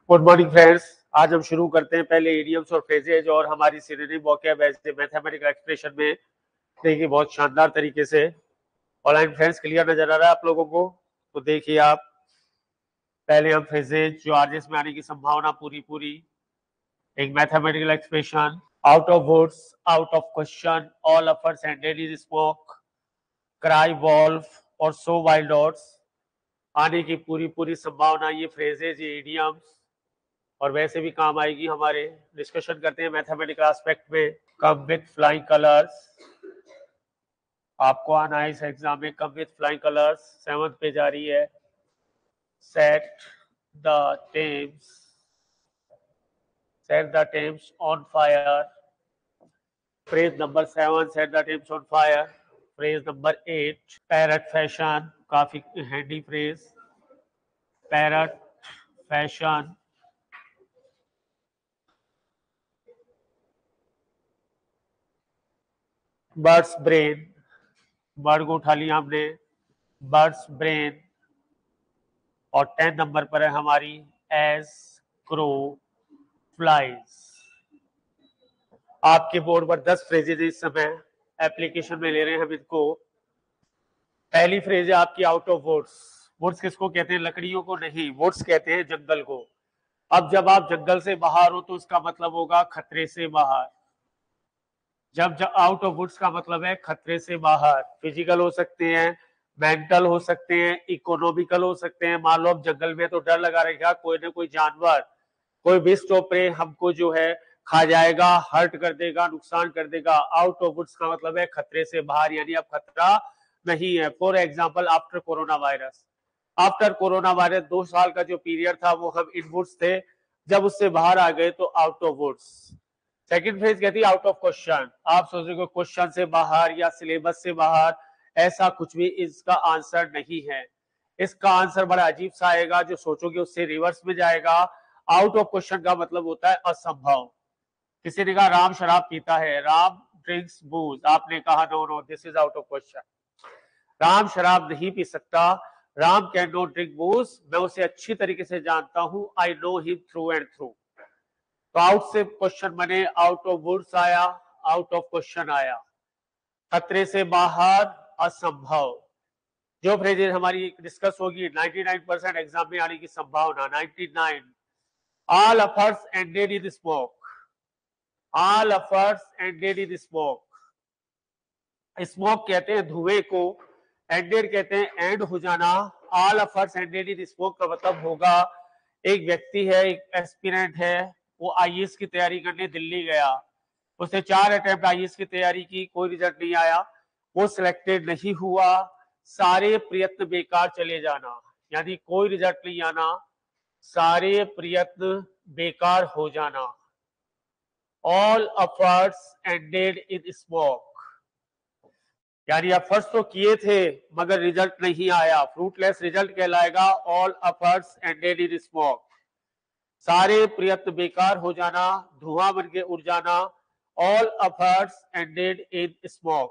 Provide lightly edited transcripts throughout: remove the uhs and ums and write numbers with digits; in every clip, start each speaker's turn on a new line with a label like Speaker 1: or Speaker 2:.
Speaker 1: Good morning friends. आज हम शुरू करते हैं पहले इडियम्स और फ्रेजेज और हमारी सिनोनिम वोकैब ऐसे मैथमेटिकल एक्सप्रेशन में देखिए बहुत शानदार तरीके से। ऑनलाइन फ्रेंड्स क्लियर नजर आ रहा है आप लोगों को? तो देखिए आप, पहले हम फ्रेजेज जो आरजेस में आने की संभावना पूरी एक mathematical expression out of woods, out of question, all affairs ended in smoke, cry wolf और सो वाइल्ड डॉट्स आने की पूरी संभावना। ये फ्रेजेज, ये इडियम्स और वैसे भी काम आएगी हमारे। डिस्कशन करते हैं मैथमेटिकल एस्पेक्ट में। कम विथ फ्लाइंग कलर्स, आपको आना है इस एग्जाम में। कम विथ फ्लाइंग कलर्स 7th पे जा रही है। Set the Thames on fire, phrase number 7, set the Thames on fire. Phrase number 8, parrot fashion, काफी handy phrase. Parrot fashion, birds brain, bird को उठा लिया हमने, बर्ड्स ब्रेन। और 10 नंबर पर है हमारी एज क्रो फ्लाइज। आपके बोर्ड पर 10 फ्रेजेज इस समय एप्लीकेशन में ले रहे हैं हम इनको। पहली फ्रेज है आपकी आउट ऑफ वुड्स। वुड्स किसको कहते हैं? लकड़ियों को नहीं, वुड्स कहते हैं जंगल को। अब जब आप जंगल से बाहर हो तो उसका मतलब होगा खतरे से बाहर। जब आउट ऑफ वुड्स का मतलब है खतरे से बाहर। फिजिकल हो सकते हैं, मेंटल हो सकते हैं, इकोनॉमिकल हो सकते हैं। मान लो अब जंगल में तो डर लगा रहेगा, कोई ना कोई जानवर, कोई बिस्ट ऑफ प्रे हमको जो है खा जाएगा, हर्ट कर देगा, नुकसान कर देगा। आउट ऑफ वुड्स का मतलब है खतरे से बाहर, यानी अब खतरा नहीं है। For example after corona virus, after corona virus 2 साल का जो पीरियड था वो हम इन वुड्स थे, जब उससे बाहर आ गए तो out of woods. Second phase कहती है आउट ऑफ क्वेश्चन। आप सोच रहे हो क्वेश्चन से बाहर या सिलेबस से बाहर, ऐसा कुछ भी इसका आंसर नहीं है। इसका आंसर बड़ा अजीब सा आएगा, जो सोचोगे उससे रिवर्स में जाएगा। आउट ऑफ क्वेश्चन का मतलब होता है असंभव। किसी ने कहा राम शराब पीता है, राम ड्रिंक्स बूज, आपने कहा no no this is out of question, Ram शराब नहीं पी सकता, Ram can not drink booze, मैं उसे अच्छी तरीके से जानता हूं, I know him through and through. तो आउट से क्वेश्चन बने, आउट ऑफ वुड्स आया, आउट ऑफ क्वेश्चन आया, खतरे से बाहर, असंभव। जो फ्रेजेज हमारी डिस्कस होगी 99% एग्जाम में आने की संभावना। 99, all affairs ended in smoke, all affairs ended in smoke. Smoke कहते हैं धुएं को, एंडेड कहते हैं एंड हो जाना। All affairs ended in smoke का मतलब होगा एक व्यक्ति है, एक एस्पिरेंट है, वो आईएएस की तैयारी करने दिल्ली गया, उसने 4 अटेम्प्ट आईएएस की तैयारी की, कोई रिजल्ट नहीं आया, वो सिलेक्टेड नहीं हुआ, सारे प्रयत्न बेकार चले जाना, यानी कोई रिजल्ट नहीं आना, सारे प्रयत्न बेकार हो जाना। All efforts ended in smoke, यानी एफर्ट्स तो किए थे मगर रिजल्ट नहीं आया, फ्रूटलेस रिजल्ट कहलाएगा। All efforts ended in smoke, सारे प्रयत्न बेकार हो जाना, धुआं बन के उड़ जाना। All efforts ended in smoke.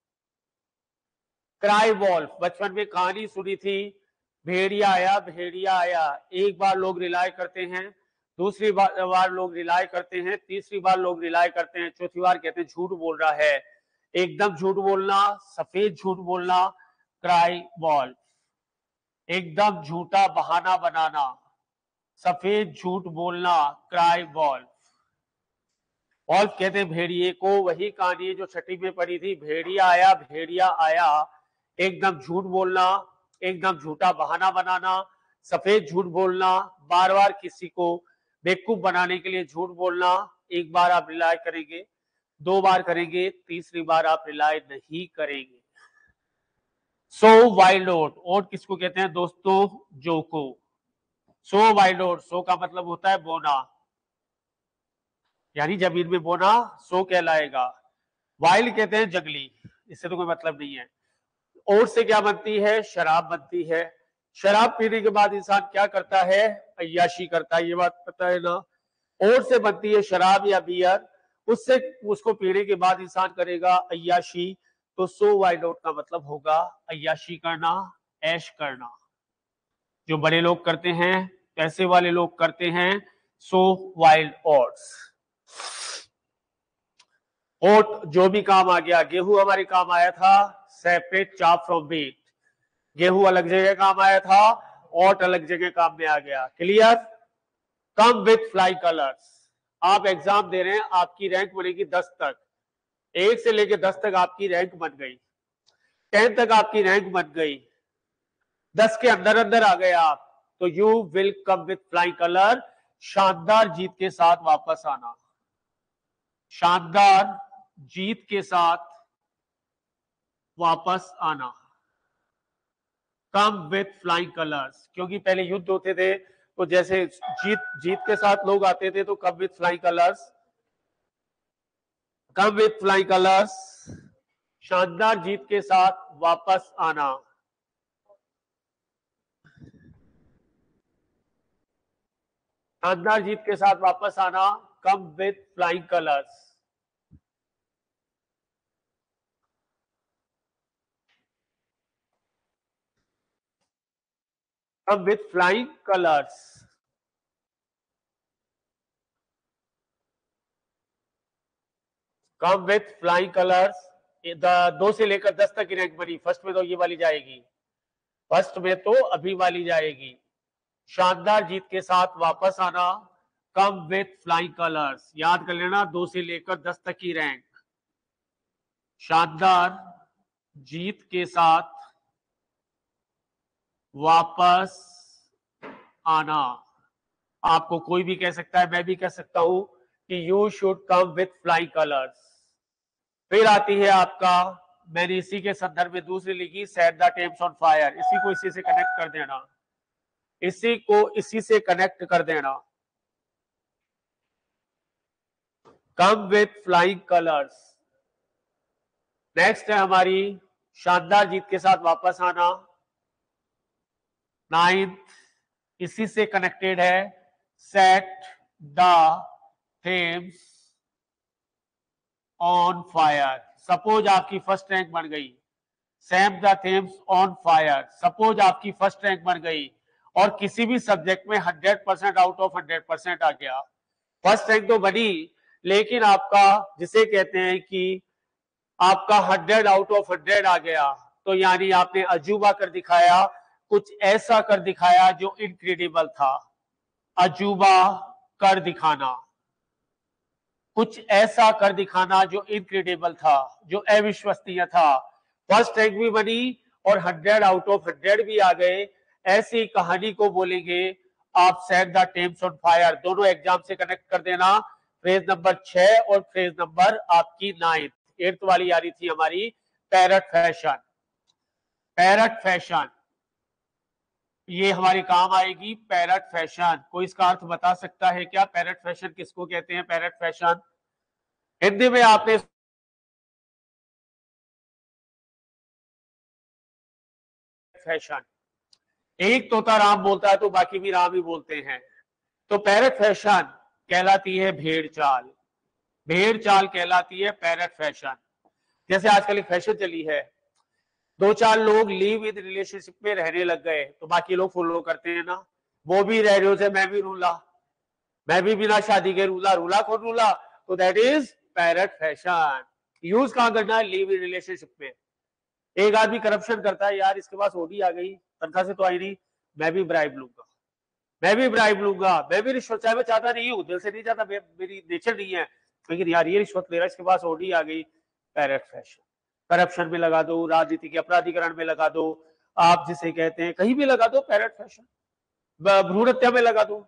Speaker 1: Cry wolf, बचपन में कहानी सुनी थी, भेड़िया आया भेड़िया आया। एक बार लोग रिलाय करते हैं, दूसरी बार लोग रिलाय करते हैं, तीसरी बार लोग रिलाय करते हैं, चौथी बार कहते हैं झूठ बोल रहा है। एकदम झूठ बोलना, सफेद झूठ बोलना, क्राई वॉल्फ। एकदम झूठा बहाना बनाना, सफेद झूठ बोलना, क्राई वॉल्फ। वॉल्फ कहते हैं भेड़िए को। वही कहानी है जो छठी में पढ़ी थी, भेड़िया आया, एकदम झूठ बोलना, एकदम झूठा बहाना बनाना, सफेद झूठ बोलना, बार बार किसी को बेवकूफ बनाने के लिए झूठ बोलना। एक बार आप रिलाय करेंगे, 2 बार करेंगे, तीसरी बार आप रिलाय नहीं करेंगे। सो वाइल्ड ओट, ओट किसको कहते हैं दोस्तों? जो को। सो वाइल्ड ओट, सो का मतलब होता है बोना, यानी जमीन में बोना, सो कहलाएगा। वाइल्ड कहते हैं जंगली, इससे तो कोई मतलब नहीं है। ओट से क्या बनती है? शराब बनती है। शराब पीने के बाद इंसान क्या करता है? अय्याशी करता है, ये बात पता है ना। ओट से बनती है शराब या बियर, उससे उसको पीने के बाद इंसान करेगा अय्याशी। तो सो वाइल्ड ओट का मतलब होगा अय्याशी करना, ऐश करना, जो बड़े लोग करते हैं, पैसे वाले लोग करते हैं सो वाइल्ड ओट्स। ओट जो भी काम आ गया, गेहूं हमारे काम आया था सेपरेट चाप फ्रॉम व्हीट, गेहूं अलग जगह काम आया था, ओट अलग जगह काम में आ गया। Clear? Come with fly colours. आप एग्जाम दे रहे हैं, आपकी रैंक बनेगी 10 तक, 1 से लेकर 10 तक आपकी रैंक बन गई, 10 तक आपकी रैंक बन गई, 10 के अंदर अंदर आ गए आप, तो you will come with fly colour. शानदार जीत के साथ वापस आना, शानदार जीत के साथ वापस आना, कम विथ फ्लाइंग कलर्स। क्योंकि पहले युद्ध होते थे तो जैसे जीत के साथ लोग आते थे, तो come with flying colours, come with flying colours, शानदार जीत के साथ वापस आना। शानदार जीत के साथ वापस आना, come with flying colours. Come with flying colours, come with flying colours. 2 से लेकर 10 तक की रैंक बनी, फर्स्ट में तो ये वाली जाएगी, फर्स्ट में तो अभी वाली जाएगी। शानदार जीत के साथ वापस आना, कम विथ फ्लाइंग कलर्स। याद कर लेना, 2 से लेकर 10 तक की रैंक। शानदार जीत के साथ वापस आना। आपको कोई भी कह सकता है, मैं भी कह सकता हूं कि you should come with flying colours. फिर आती है आपका, मैंने इसी के संदर्भ में दूसरी लिखी, set the Thames on fire. इसी को इसी से कनेक्ट कर देना, इसी को इसी से कनेक्ट कर देना, come with flying colours. Next है हमारी शानदार जीत के साथ वापस आना, 9th इसी से कनेक्टेड है, set the Thames on fire. Suppose आपकी फर्स्ट रैंक बन गई, set the Thames on fire, suppose आपकी फर्स्ट रैंक बन गई और किसी भी सब्जेक्ट में 100% आउट ऑफ 100% आ गया, फर्स्ट रैंक तो बनी, लेकिन आपका जिसे कहते हैं कि आपका 100 आउट ऑफ 100 आ गया, तो यानी आपने अजूबा कर दिखाया, कुछ ऐसा कर दिखाया जो इनक्रेडिबल था। अजूबा कर दिखाना, कुछ ऐसा कर दिखाना जो इनक्रेडिबल था, जो अविश्वसनीय था। फर्स्ट रैंक भी बनी और 100 आउट ऑफ 100 भी आ गए। ऐसी कहानी को बोलेंगे आप set the Thames on fire. दोनों एग्जाम से कनेक्ट कर देना, फ्रेज नंबर 6 और फ्रेज नंबर आपकी 9th। 8th वाली आ रही थी हमारी पैरट फैशन। पैरट फैशन ये हमारे काम आएगी, पैरट फैशन। कोई इसका अर्थ बता सकता है क्या? पैरट फैशन किसको कहते हैं? पैरट फैशन हिंदी में आपने फैशन, एक तोता राम बोलता है तो बाकी भी राम ही बोलते हैं, तो पैरट फैशन कहलाती है भेड़ चाल। भेड़ चाल कहलाती है पैरट फैशन। जैसे आजकल एक फैशन चली है, 2-4 लोग लिव इन रिलेशनशिप में रहने लग गए तो बाकी लोग फॉलो करते हैं ना, वो भी रह रहे हो, मैं भी रूला, मैं भी बिना शादी के रूला, रूला कौन रूला, तो that is parrot fashion. Use कहां करना है? लिव इन रिलेशनशिप में। एक आदमी करप्शन करता है, यार इसके पास ओडी आ गई, तनख्वाह से तो आई नहीं, मैं भी ब्राइब लूंगा, मैं भी ब्राइब लूंगा, मैं भी रिश्वत, चाहे मैं चाहता नहीं हूँ, दिल से नहीं चाहता, मेरी नेचर नहीं है, लेकिन यार ये रिश्वत ले रहा है, इसके पास ओडी आ गई, पैरट फैशन। करप्शन में लगा दो, राजनीति के अपराधीकरण में लगा दो, आप जिसे कहते हैं कहीं भी लगा दो पैरट फैशन, भ्रूण हत्या में लगा दो,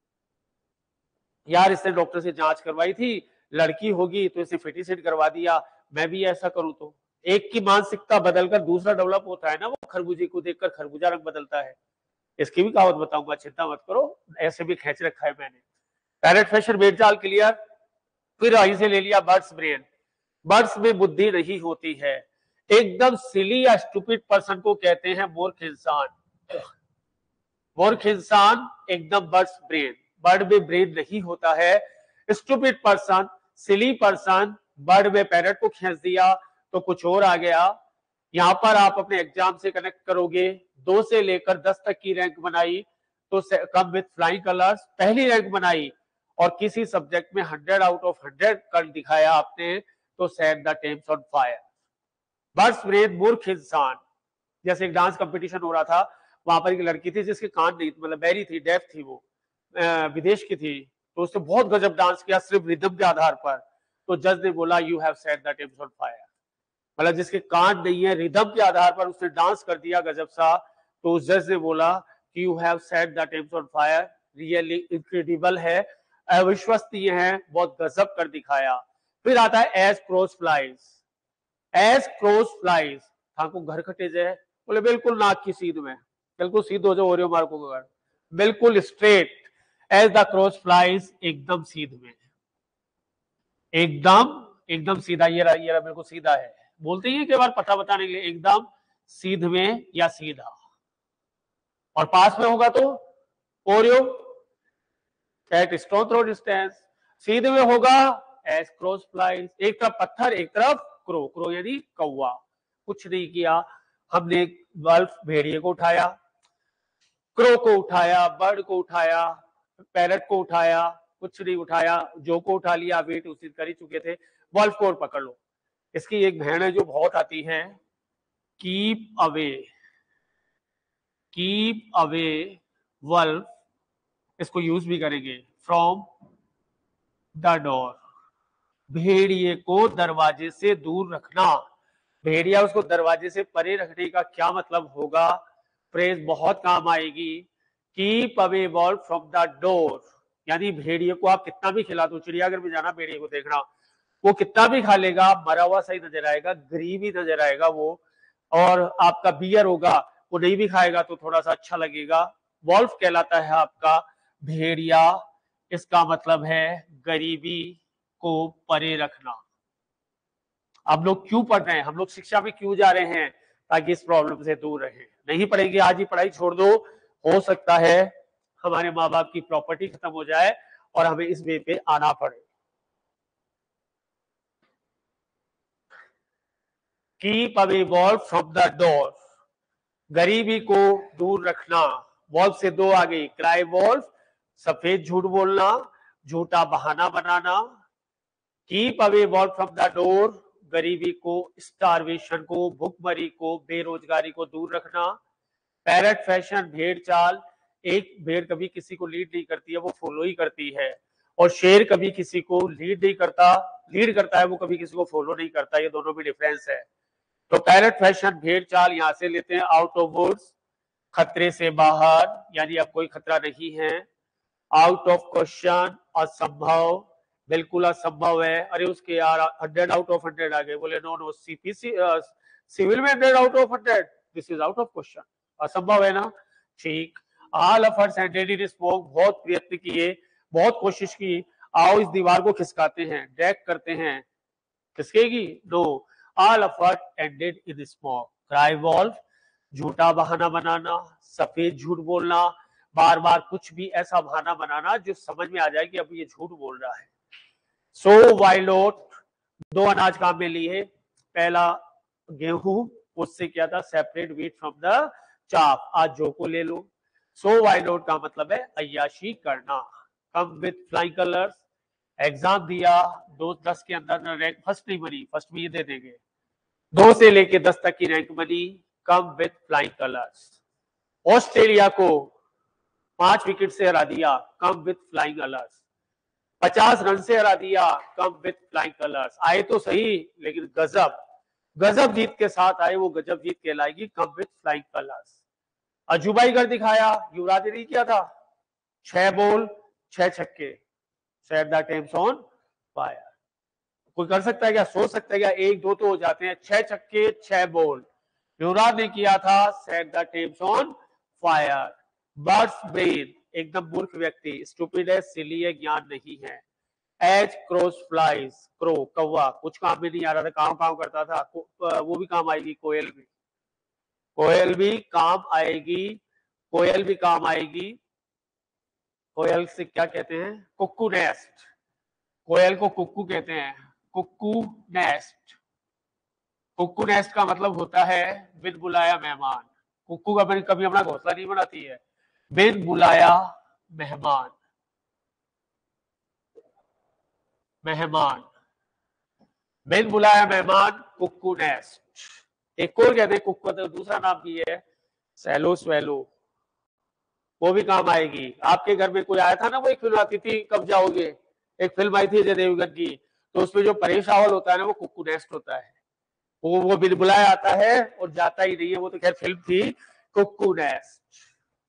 Speaker 1: यार इसने डॉक्टर से जांच करवाई थी, लड़की होगी तो इसे फेटिसाइड करवा दिया, मैं भी ऐसा करूं तो। एक की मानसिकता बदलकर दूसरा डेवलप होता है ना, वो खरबूजे को देखकर खरबूजा रंग बदलता है। इसकी भी कहावत बताऊंगा, चिंता मत करो, ऐसे भी खींच रखा है मैंने। पैरट फैशन भेड़ चाल क्लियर। फिर आई से ले लिया बर्ड्स ब्रेन। बर्ड्स में बुद्धि नहीं होती है, एकदम सिली या स्टूपिड पर्सन को कहते हैं मूर्ख इंसान। मूर्ख इंसान एकदम बर्ड्स ब्रेन, बर्ड में ब्रेन नहीं होता है, stupid person, silly person. Bird में पैरट को खींच दिया तो कुछ और आ गया। यहां पर आप अपने एग्जाम से कनेक्ट करोगे, 2 से लेकर 10 तक की रैंक बनाई, तो कम विथ फ्लाइंग कलर्स, पहली रैंक बनाई और किसी सब्जेक्ट में 100 आउट ऑफ 100 कर दिखाया आपने, तो set the Thames on fire. Birds brain, मूर्ख इंसान। जैसे एक डांस कंपटीशन हो रहा था, वहां पर एक लड़की थी जिसके कान नहीं, मतलब बैरी थी, डेफ थी, वो विदेश की थी, तो उसने बहुत गजब डांस किया सिर्फ रिदम के आधार पर। तो जज ने बोला you have set the Thames on fire. मतलब जिसके कान नहीं है, रिदम के आधार पर उसने डांस कर दिया गजब सा, तो उस जज ने बोला कि you have set the Thames on fire, really incredible है, अविश्वसनीय है, बहुत गजब कर दिखाया। फिर आता है as crows flies. As crows flies, थाको घर खटे जाए, बोले बिल्कुल नाक की सीध में, बिल्कुल सीध हो जाओ ओरियो मार्को का घर, बिल्कुल straight. As the crows flies, एकदम सीध में, एकदम एकदम सीधा, ये रहा बिल्कुल सीधा है। बोलते ही कई बार पता बताने के लिए, एकदम सीध में या सीधा। और पास में होगा तो ओरियो एट स्टोन थ्रो डिस्टेंस, सीधे में होगा एज क्रोज फ्लाइज, एक तरफ पत्थर एक तरफ क्रो, क्रो यानी कौवा। कुछ नहीं किया हमने, वल्फ भेड़िए को उठाया, क्रो को उठाया, बर्ड को उठाया, पैरट को उठाया, कुछ नहीं उठाया, जो को उठा लिया, वेट उसी कर ही चुके थे, वल्फ को और पकड़ लो। इसकी एक बहन है जो बहुत आती है, keep away, keep away wolf, इसको यूज भी करेंगे, फ्रॉम द डोर, भेड़िए को दरवाजे से दूर रखना। भेड़िया उसको दरवाजे से परे रखने का क्या मतलब होगा, फ्रेज बहुत काम आएगी, keep away wolf from the door, यानी भेड़िए को आप कितना भी खिला दो, चिड़ियाघर में जाना भेड़िए को देखना, वो कितना भी खा लेगा, मरा हुआ सही नजर आएगा, गरीब ही नजर आएगा वो। और आपका बियर होगा, वो नहीं भी खाएगा तो थोड़ा सा अच्छा लगेगा। वॉल्फ कहलाता है आपका भेड़िया, इसका मतलब है गरीबी को परे रखना। हम लोग क्यों पढ़ रहे हैं, हम लोग शिक्षा में क्यों जा रहे हैं, ताकि इस प्रॉब्लम से दूर रहे। नहीं पढ़ेंगे आज ही पढ़ाई छोड़ दो, हो सकता है हमारे माँ बाप की प्रॉपर्टी खत्म हो जाए और हमें इस वे पे आना पड़े। Keep away wolf from the door, गरीबी को दूर रखना। वॉल्फ से दो आ गई, क्राई वॉल्फ, सफेद झूठ बोलना, झूठा बहाना बनाना। Keep away wolf from the door, गरीबी को, स्टारवेशन को, भूखमरी को, बेरोजगारी को दूर रखना। पैरट फैशन, भेड़ चाल, एक भेड़ कभी किसी को लीड नहीं करती है, वो फॉलो ही करती है, और शेर कभी किसी को लीड नहीं करता, लीड करता है, वो कभी किसी को फॉलो नहीं करता, ये दोनों में डिफरेंस है। तो पैरट फैशन, भेड़ चाल, यहां से लेते हैं आउट ऑफ वुड्स, खतरे से बाहर, यानी अब कोई खतरा नहीं है। आउट ऑफ क्वेश्चन, असंभव, बिल्कुल असंभव है, अरे उसके यार 100 आउट ऑफ 100 आ गए, बोले नो नो, सीपीसी सिविल में 100 out of 100, this is out of question, असंभव है ना। ठीक, all efforts ended in smoke, बहुत प्रयत्न किए, बहुत कोशिश की, आओ इस दीवार को खिसकाते हैं, ड्रैग करते हैं, खिसकेगी, no, all effort ended in smoke. Cry wolf, झूठा बहाना बनाना, सफेद झूठ बोलना, बार बार कुछ भी ऐसा बहाना बनाना जो समझ में आ जाए कि अब ये झूठ बोल रहा है। सो वाइलोट, दो अनाज काम में लिए, पहला गेहूं, उससे क्या था, सेपरेट व्हीट फ्रॉम द चाप, आज जो को ले लो। सो वाइलोट का मतलब है अय्याशी करना। Come with flying colours, exam दिया, 2-10 के अंदर रैंक फर्स्ट नहीं बनी, फर्स्ट में ये दे देंगे, 2 से लेके 10 तक की रैंक बनी, come with flying colours. Australia को 5 विकेट से हरा दिया, come with flying colours. 50 run से हरा दिया, कम विथ फ्लाइंग कलर्स। आए तो सही, लेकिन गजब, गजब जीत के साथ आए, वो गजब जीत कहलाएगी, कम विथ फ्लाइंग कलर्स। अजूबाई कर दिखाया, युवराज ने किया था, 6 बॉल 6 छक्के, set the Thames on fire. कोई कर सकता है क्या, सोच सकता है क्या, 1-2 तो हो जाते हैं, 6 छक्के 6 बॉल युवराज ने किया था, set the Thames on fire. Birds brain, एकदम मूर्ख व्यक्ति, स्टूपिड है, सिली है, ज्ञान नहीं है। एज क्रोज फ्लाइज, क्रो कौवा, कुछ काम में नहीं आ रहा था, काम काम करता था, वो भी काम आएगी, कोयल भी, कोयल भी काम आएगी, कोयल भी काम आएगी। कोयल से क्या कहते हैं, कुक्कू नेस्ट, कोयल को कुक्कू कहते हैं, कुक्कू नेस्ट। कुक्कू नेस्ट का मतलब होता है बिन बुलाया मेहमान। कुक्कू कभी अपना घोंसला नहीं बनाती है, बिन बुलाया मेहमान, मेहमान, बिन बुलाया मेहमान, कुक्कू नेस्ट। एक और कहते हैं कुक्कू, तो दूसरा नाम भी है सैलो स्वेलो, वो भी काम आएगी। आपके घर में कोई आया था ना, वो एक फिल्म आती थी कब जाओगे, एक फिल्म आई थी अजय देवगन की, तो उसमें जो परेश रावल होता है ना, वो कुक्कू नेस्ट होता है। वो बिन बुलाया आता है और जाता ही नहीं है। वो तो खैर फिल्म थी कुक्कू नेस्ट।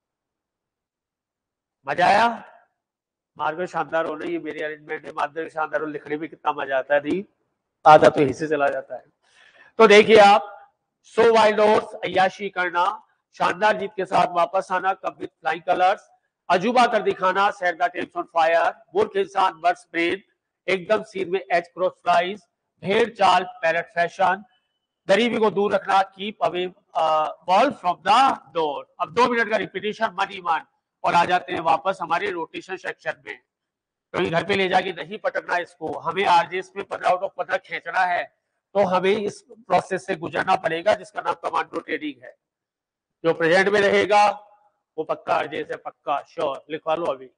Speaker 1: मजा आया? मार्गो शानदार होना, ये मेरी अरेंजमेंट है। मार्गो शानदार और लिखने में कितना मजा आता है, नहीं आधा तो यहीं से चला जाता है। तो देखिए आप, सो वाइल्ड ओट्स, अय्याशी करना, शानदार जीत के साथ वापस आना, कप विद फ्लाइंग कलर्स, अजूबा कर दिखाना, set the tails on fire, मूर्ख इंसान बर्ड्स ब्रेन, एकदम सीन में एच क्रॉस फ्लाइज, भेड़ चाल पैरट फैशन, गरीबी को दूर रखना, keep away ball from the door. अब 2 मिनट का रिपीटेशन, मनी मान, और आ जाते हैं वापस हमारे रोटेशन सेक्शन में। तो घर पे ले जाके नहीं पटकना इसको, हमें आरजेएस में 15 आउट ऑफ 15 खींचना है, तो हमें इस प्रोसेस से गुजरना पड़ेगा, जिसका नाम कमांडो ट्रेनिंग है। जो प्रेजेंट में रहेगा वो पक्का आरजेएस है, पक्का श्योर, लिखवा लो अभी।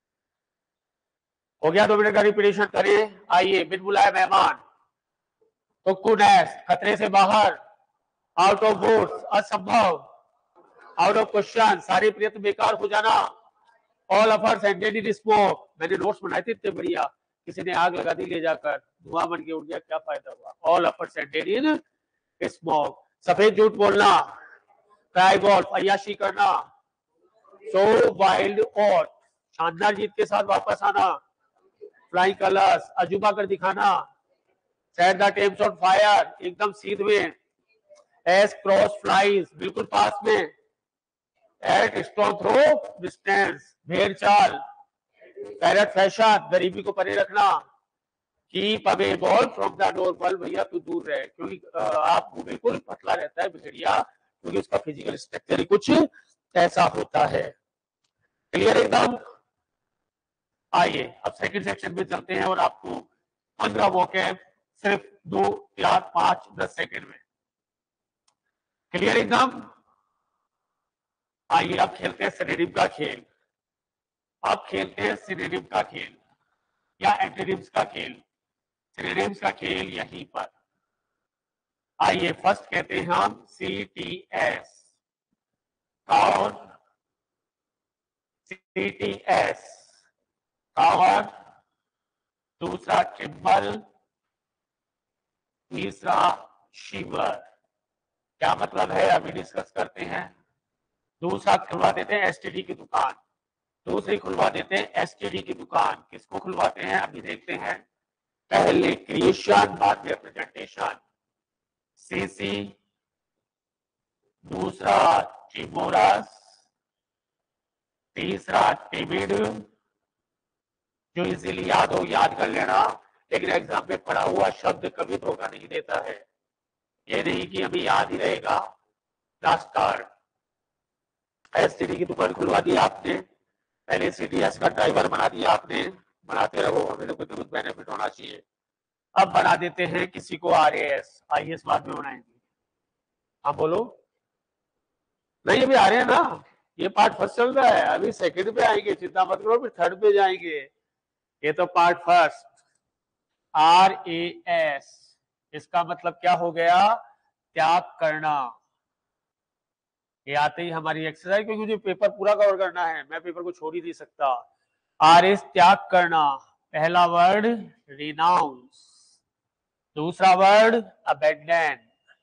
Speaker 1: हो गया 2 मिनट का रिपीटेशन करें। आइए, बिन बुलाए मेहमान, कुक्कू नेस्ट, खतरे से बाहर, आउट ऑफ वुड्स, असंभव, आउट ऑफ क्वेश्चन, सारे प्रयत्न बेकार हो जाना, all efforts ended in smoke. मैंने नोट्स बनाए थे इतने बढ़िया, किसी ने आग लगा दी ले जाकर, धुआं बन के उड़ गया, क्या फायदा हुआ। All efforts ended in smoke. सफेद झूठ बोलना, ट्राई गोल्फ, अय्याशी करना, सो वाइल्ड और, शानदार जीत के साथ वापस आना, फ्लाइंग कलर्स, अजूबा कर दिखाना, set the Thames on fire, एकदम सीध में, एस क्रॉस फ्लाइज, बिल्कुल पास में, एट स्ट्रॉन्ग थ्रो डिस्टेंस, भेड़ चाल, पैरट फैशन, गरीबी को परे रखना, keep away ball from the door. Ball भैया तू दूर रहे, क्योंकि आप बिल्कुल पतला रहता है भेड़िया, क्योंकि उसका फिजिकल स्ट्रक्चर ही कुछ ऐसा होता है। क्लियर एकदम? आइए अब सेकंड सेक्शन में चलते हैं, और आपको 15 वोकैब सिर्फ 2, 4, 5, 10 सेकंड में। क्लियर एकदम? आइए अब खेलते हैं सिनोनिम का खेल। अब खेलते हैं सिनोनिम का खेल या एंटोनिम्स का खेल। सिनोनिम्स का खेल यहीं पर। आइए फर्स्ट कहते हैं हम CTS, और CTS और दूसरा ट्रिम्बल, तीसरा शिवर। क्या मतलब है अभी डिस्कस करते हैं। दूसरा खुलवा देते हैं एसटीडी की दुकान, दूसरी खुलवा देते हैं एसटीडी की दुकान। किसको खुलवाते हैं अभी देखते हैं। पहले क्रिएशन, बाद में प्रेजेंटेशन, सीसी, दूसरा टिमोरस, तीसरा टिमिड, जो इजीली याद हो याद कर लेना, लेकिन एग्जाम में पढ़ा हुआ शब्द कभी धोखा नहीं देता है। ये नहीं कि अभी याद ही रहेगा। लास्ट कार्ड, एसटीडी की दुकान खुलवा दी आपने, पहले सीटीएस का ड्राइवर बना दिया आपने, बनाते रहो, हमें तो कुछ बेनिफिट होना चाहिए। अब बना देते हैं किसी को आरएएस, आईएएस बाद में बनाएंगे। हाँ बोलो। नहीं अभी आ रहे हैं ना, ये पार्ट फर्स्ट चल रहा है, अभी सेकंड पे आएंगे, चिंता मत करो, फिर थर्ड पे जाएंगे। ये तो पार्ट फर्स्ट। RAS, इसका मतलब क्या हो गया, त्याग करना। ये आते ही हमारी एक्सरसाइज, क्योंकि मुझे पेपर पूरा कवर करना है, मैं पेपर को छोड़ ही नहीं सकता। RS त्याग करना, पहला वर्ड रिनाउंस, दूसरा वर्ड अबेंडन,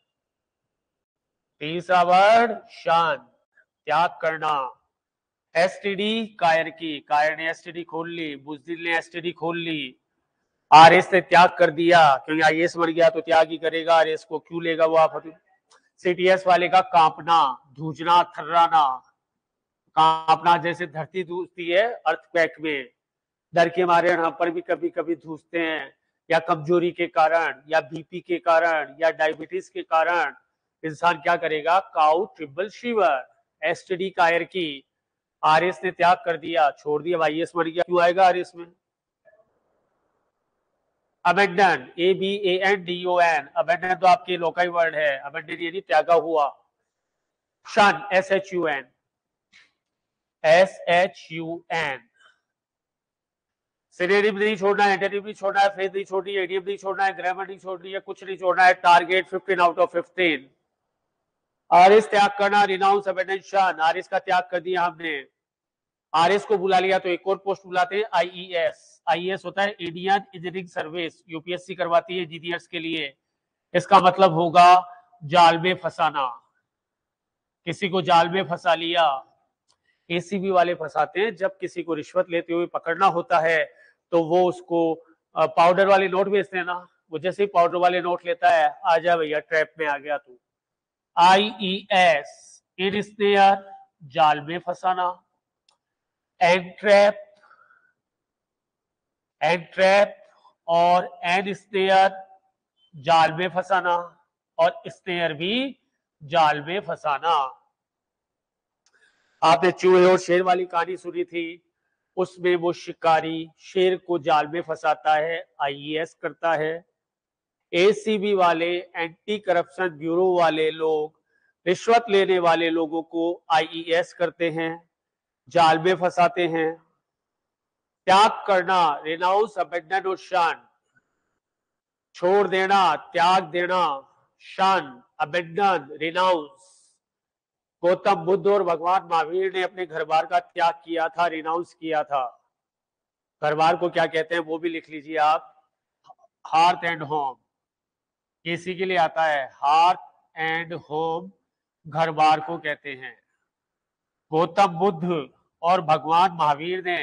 Speaker 1: तीसरा वर्ड शन, त्याग करना। एसटीडी कायर की, कायर ने एसटीडी खोल ली, बुजदिल ने एसटीडी खोल ली, आरएस ने त्याग कर दिया, क्योंकि आईएएस बन गया तो त्याग ही करेगा, आरएस को क्यों लेगा वो आप। सीटीएस वाले का कांपना, धूजना, थर्राना, कांपना जैसे धरती धूजती है अर्थक्वेक में, डर के मारे हम पर भी कभी कभी धूजते हैं, या कमजोरी के कारण, या बीपी के कारण, या डायबिटीज के कारण इंसान क्या करेगा, काउ ट्रिपल शिवर। एसटीडी कायर की, आरएस ने त्याग कर दिया, छोड़ दिया, आईएएस बन गया, क्यों आएगा आरएस में। अबेंडन, ABANDON, अबेंडन तो आपके लोकाई वर्ड है, अबेंडन यानी त्यागा हुआ। शन, SHUN, SHUN। सिनोनिम नहीं छोड़ना है, एंटोनिम नहीं छोड़ना है, फ्रेज नहीं छोड़नी है, इडियम नहीं छोड़ना है, ग्रामर नहीं छोड़नी है, कुछ नहीं छोड़ना है। Target 15 out of 15। आरएस त्याग करना, रिनाउंस अबेंडन। आरएस का त्याग कर दिया हमने, आरएस को बुला लिया तो एक और पोस्ट बुलाते हैं आईईएस। आईईएस होता है इंडियन इंजीनियरिंग सर्विस, यूपीएससी करवाती है इंजीनियर्स के लिए। इसका मतलब होगा जाल में फंसाना, किसी को जाल में फंसा लिया। एसीबी वाले फंसाते हैं, जब किसी को रिश्वत लेते हुए पकड़ना होता है तो वो उसको पाउडर वाले नोट बेचते हैं ना, वो जैसे ही पाउडर वाले नोट लेता है, आ जा भैया ट्रैप में आ गया तू। आईईएस इन स्नेयर, जाल में फंसाना। एंट्रैप, एंट्रैप और एन स्नेयर, जाल में फंसाना, और स्नेयर भी जाल में फंसाना। आपने चूहे और शेर वाली कहानी सुनी थी, उसमें वो शिकारी शेर को जाल में फंसाता है, आईईएस करता है। एसीबी वाले, एंटी करप्शन ब्यूरो वाले लोग रिश्वत लेने वाले लोगों को आईईएस करते हैं, जाल में फंसाते हैं। त्याग करना, रिनाउंस अबेंडन और शन, छोड़ देना, त्याग देना। शन, अबेंडन, रिनाउंस। गौतम बुद्ध और भगवान महावीर ने अपने घर बार का त्याग किया था, रिनाउंस किया था। घर बार को क्या कहते हैं वो भी लिख लीजिए आप, हार्थ एंड होम। किसी के लिए आता है हार्थ एंड होम, घर बार को कहते हैं। गौतम बुद्ध और भगवान महावीर ने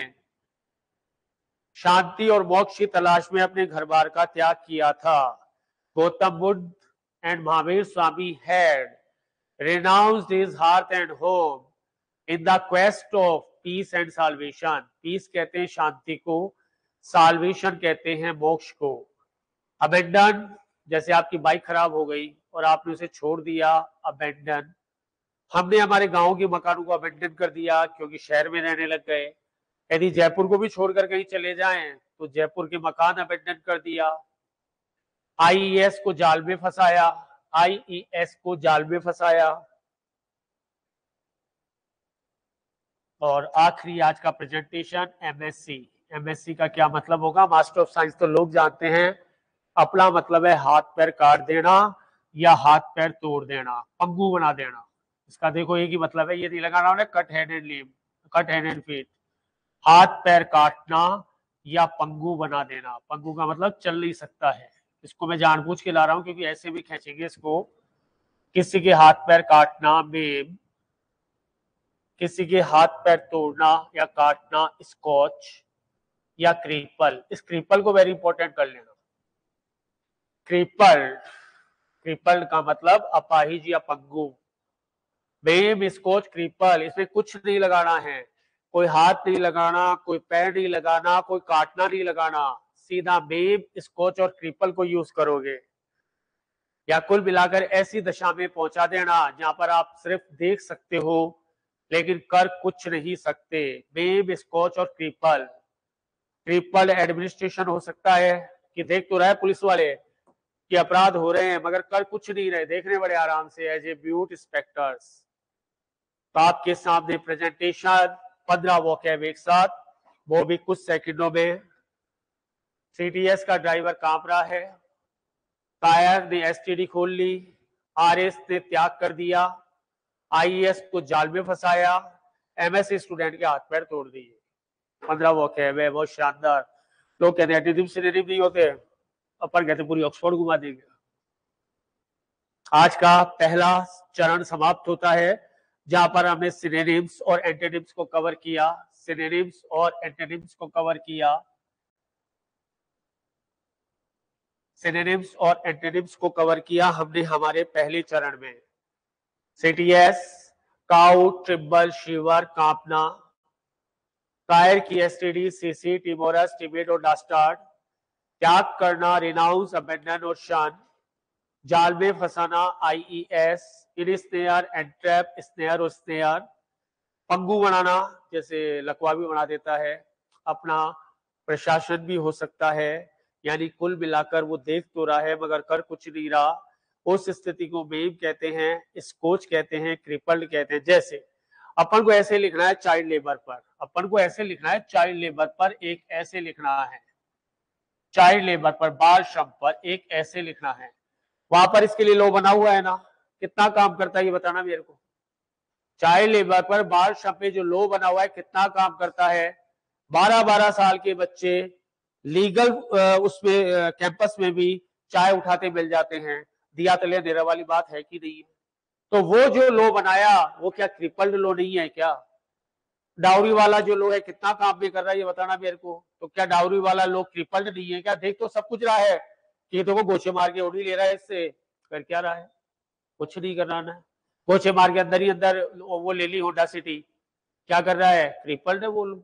Speaker 1: शांति और मोक्ष की तलाश में अपने घर बार का त्याग किया था। Gautam Buddha and Mahavir Swami had renounced his hearth and home in the quest of peace and salvation। Peace कहते हैं शांति को, साल्वेशन कहते हैं मोक्ष को। अबेंडन, जैसे आपकी बाइक खराब हो गई और आपने उसे छोड़ दिया, अबेंडन। हमने हमारे गांव के मकानों को अबेंडन कर दिया क्योंकि शहर में रहने लग गए। यदि जयपुर को भी छोड़कर कहीं चले जाएं तो जयपुर के मकान अबेंडन कर दिया। आईईएस को जाल में फंसाया, आईईएस को जाल में फंसाया। और आखिरी आज का प्रेजेंटेशन एमएससी। एमएससी का क्या मतलब होगा, मास्टर ऑफ साइंस तो लोग जानते हैं, अपना मतलब है हाथ पैर काट देना या हाथ पैर तोड़ देना, पंगु बना देना। इसका देखो एक ही मतलब है, ये नहीं लगाना उन्हें cut hand and limb, cut hand and feet. हाथ पैर काटना या पंगु बना देना। पंगु का मतलब चल नहीं सकता है। इसको मैं जानबूझ के ला रहा हूं क्योंकि ऐसे भी खींचेंगे इसको। किसी के हाथ पैर काटना, मेम। किसी के हाथ पैर तोड़ना या काटना, स्कॉच या क्रीपल। इस क्रीपल को वेरी इंपॉर्टेंट कर लेना। क्रीपल, क्रीपल का मतलब अपाहिज या पंगु। मेम, स्कॉच, क्रीपल, इसमें कुछ नहीं लगाना है, कोई हाथ नहीं लगाना, कोई पैर नहीं लगाना, कोई काटना नहीं लगाना, सीधा मेम, स्कॉच और क्रीपल को यूज करोगे। या कुल मिलाकर ऐसी दशा में पहुंचा देना जहां पर आप सिर्फ देख सकते हो लेकिन कर कुछ नहीं सकते। मेम, स्कॉच और क्रीपल। क्रीपल एडमिनिस्ट्रेशन हो सकता है कि देख तो रहे पुलिस वाले कि अपराध हो रहे हैं मगर कर कुछ नहीं रहे, देखने बड़े आराम से एज ए म्यूट स्पेक्टर्स। तो आपके सामने प्रेजेंटेशन 15 वोकैब एक साथ, वो भी कुछ सेकंडों में। सीटीएस का ड्राइवर कांप रहा है, टायर ने एसटीडी खोल ली, आरएस ने त्याग कर दिया, आईएएस को जाल में फंसाया, एमएससी स्टूडेंट के हाथ पैर तोड़ दिए। 15 वोकैब है, बहुत शानदार। लोग कहते हैं एंटोनिम सिनोनिम नहीं होते, अपन कहते पूरी ऑक्सफोर्ड घुमा देंगे। आज का पहला चरण समाप्त होता है जहां पर हमने सिनोनिम्स और एंटोनिम्स को कवर किया। सिनोनिम्स और एंटोनिम्स को कवर किया। सिनोनिम्स और एंटोनिम्स को कवर किया हमने हमारे पहले चरण में। सीटीएस, काउ, ट्रिम्बल, शिवर, कांपना। टायर की एसटीडी, सीसी, टिमोरस, टिबेट और डास्टार्ड। त्याग करना, रिनाउंस, अबेंडन और शन। जाल में फंसाना, IES, ensnare, entrap, snare और स्नेयर। पंगु बनाना, जैसे लकवा भी बना देता है, अपना प्रशासन भी हो सकता है, यानी कुल मिलाकर वो देख तो रहा है मगर कर कुछ नहीं रहा। उस स्थिति को मेम कहते हैं, स्कोच कहते हैं, क्रिपल्ड कहते हैं। जैसे अपन को ऐसे लिखना है चाइल्ड लेबर पर, अपन को ऐसे लिखना है चाइल्ड लेबर पर एक ऐसे लिखना है, चाइल्ड लेबर पर बाल श्रम पर एक ऐसे लिखना है। वहां पर इसके लिए लॉ बना हुआ है ना, कितना काम करता है ये बताना मेरे को। चाइल्ड लेबर पर बाल श्रम पे जो लॉ बना हुआ है कितना काम करता है। 12-12 साल के बच्चे लीगल उसमें कैंपस में भी चाय उठाते मिल जाते हैं। दिया तले देने वाली बात है कि नहीं है? तो वो जो लॉ बनाया वो क्या क्रिपल्ड लॉ नहीं है क्या? डाउरी वाला जो लॉ है कितना काम भी कर रहा है ये बताना मेरे को। तो क्या डाउरी वाला लॉ क्रिपल्ड नहीं है क्या? देख तो सब कुछ रहा है कि तो को गोचे मार के उड़ी ले रहा है, इससे कर क्या रहा है? कुछ नहीं कर रहा ना, गोचे मार के अंदर ही अंदर वो ले ली होंडा सिटी, क्या कर रहा है? क्रिपल्ड है वो लोग।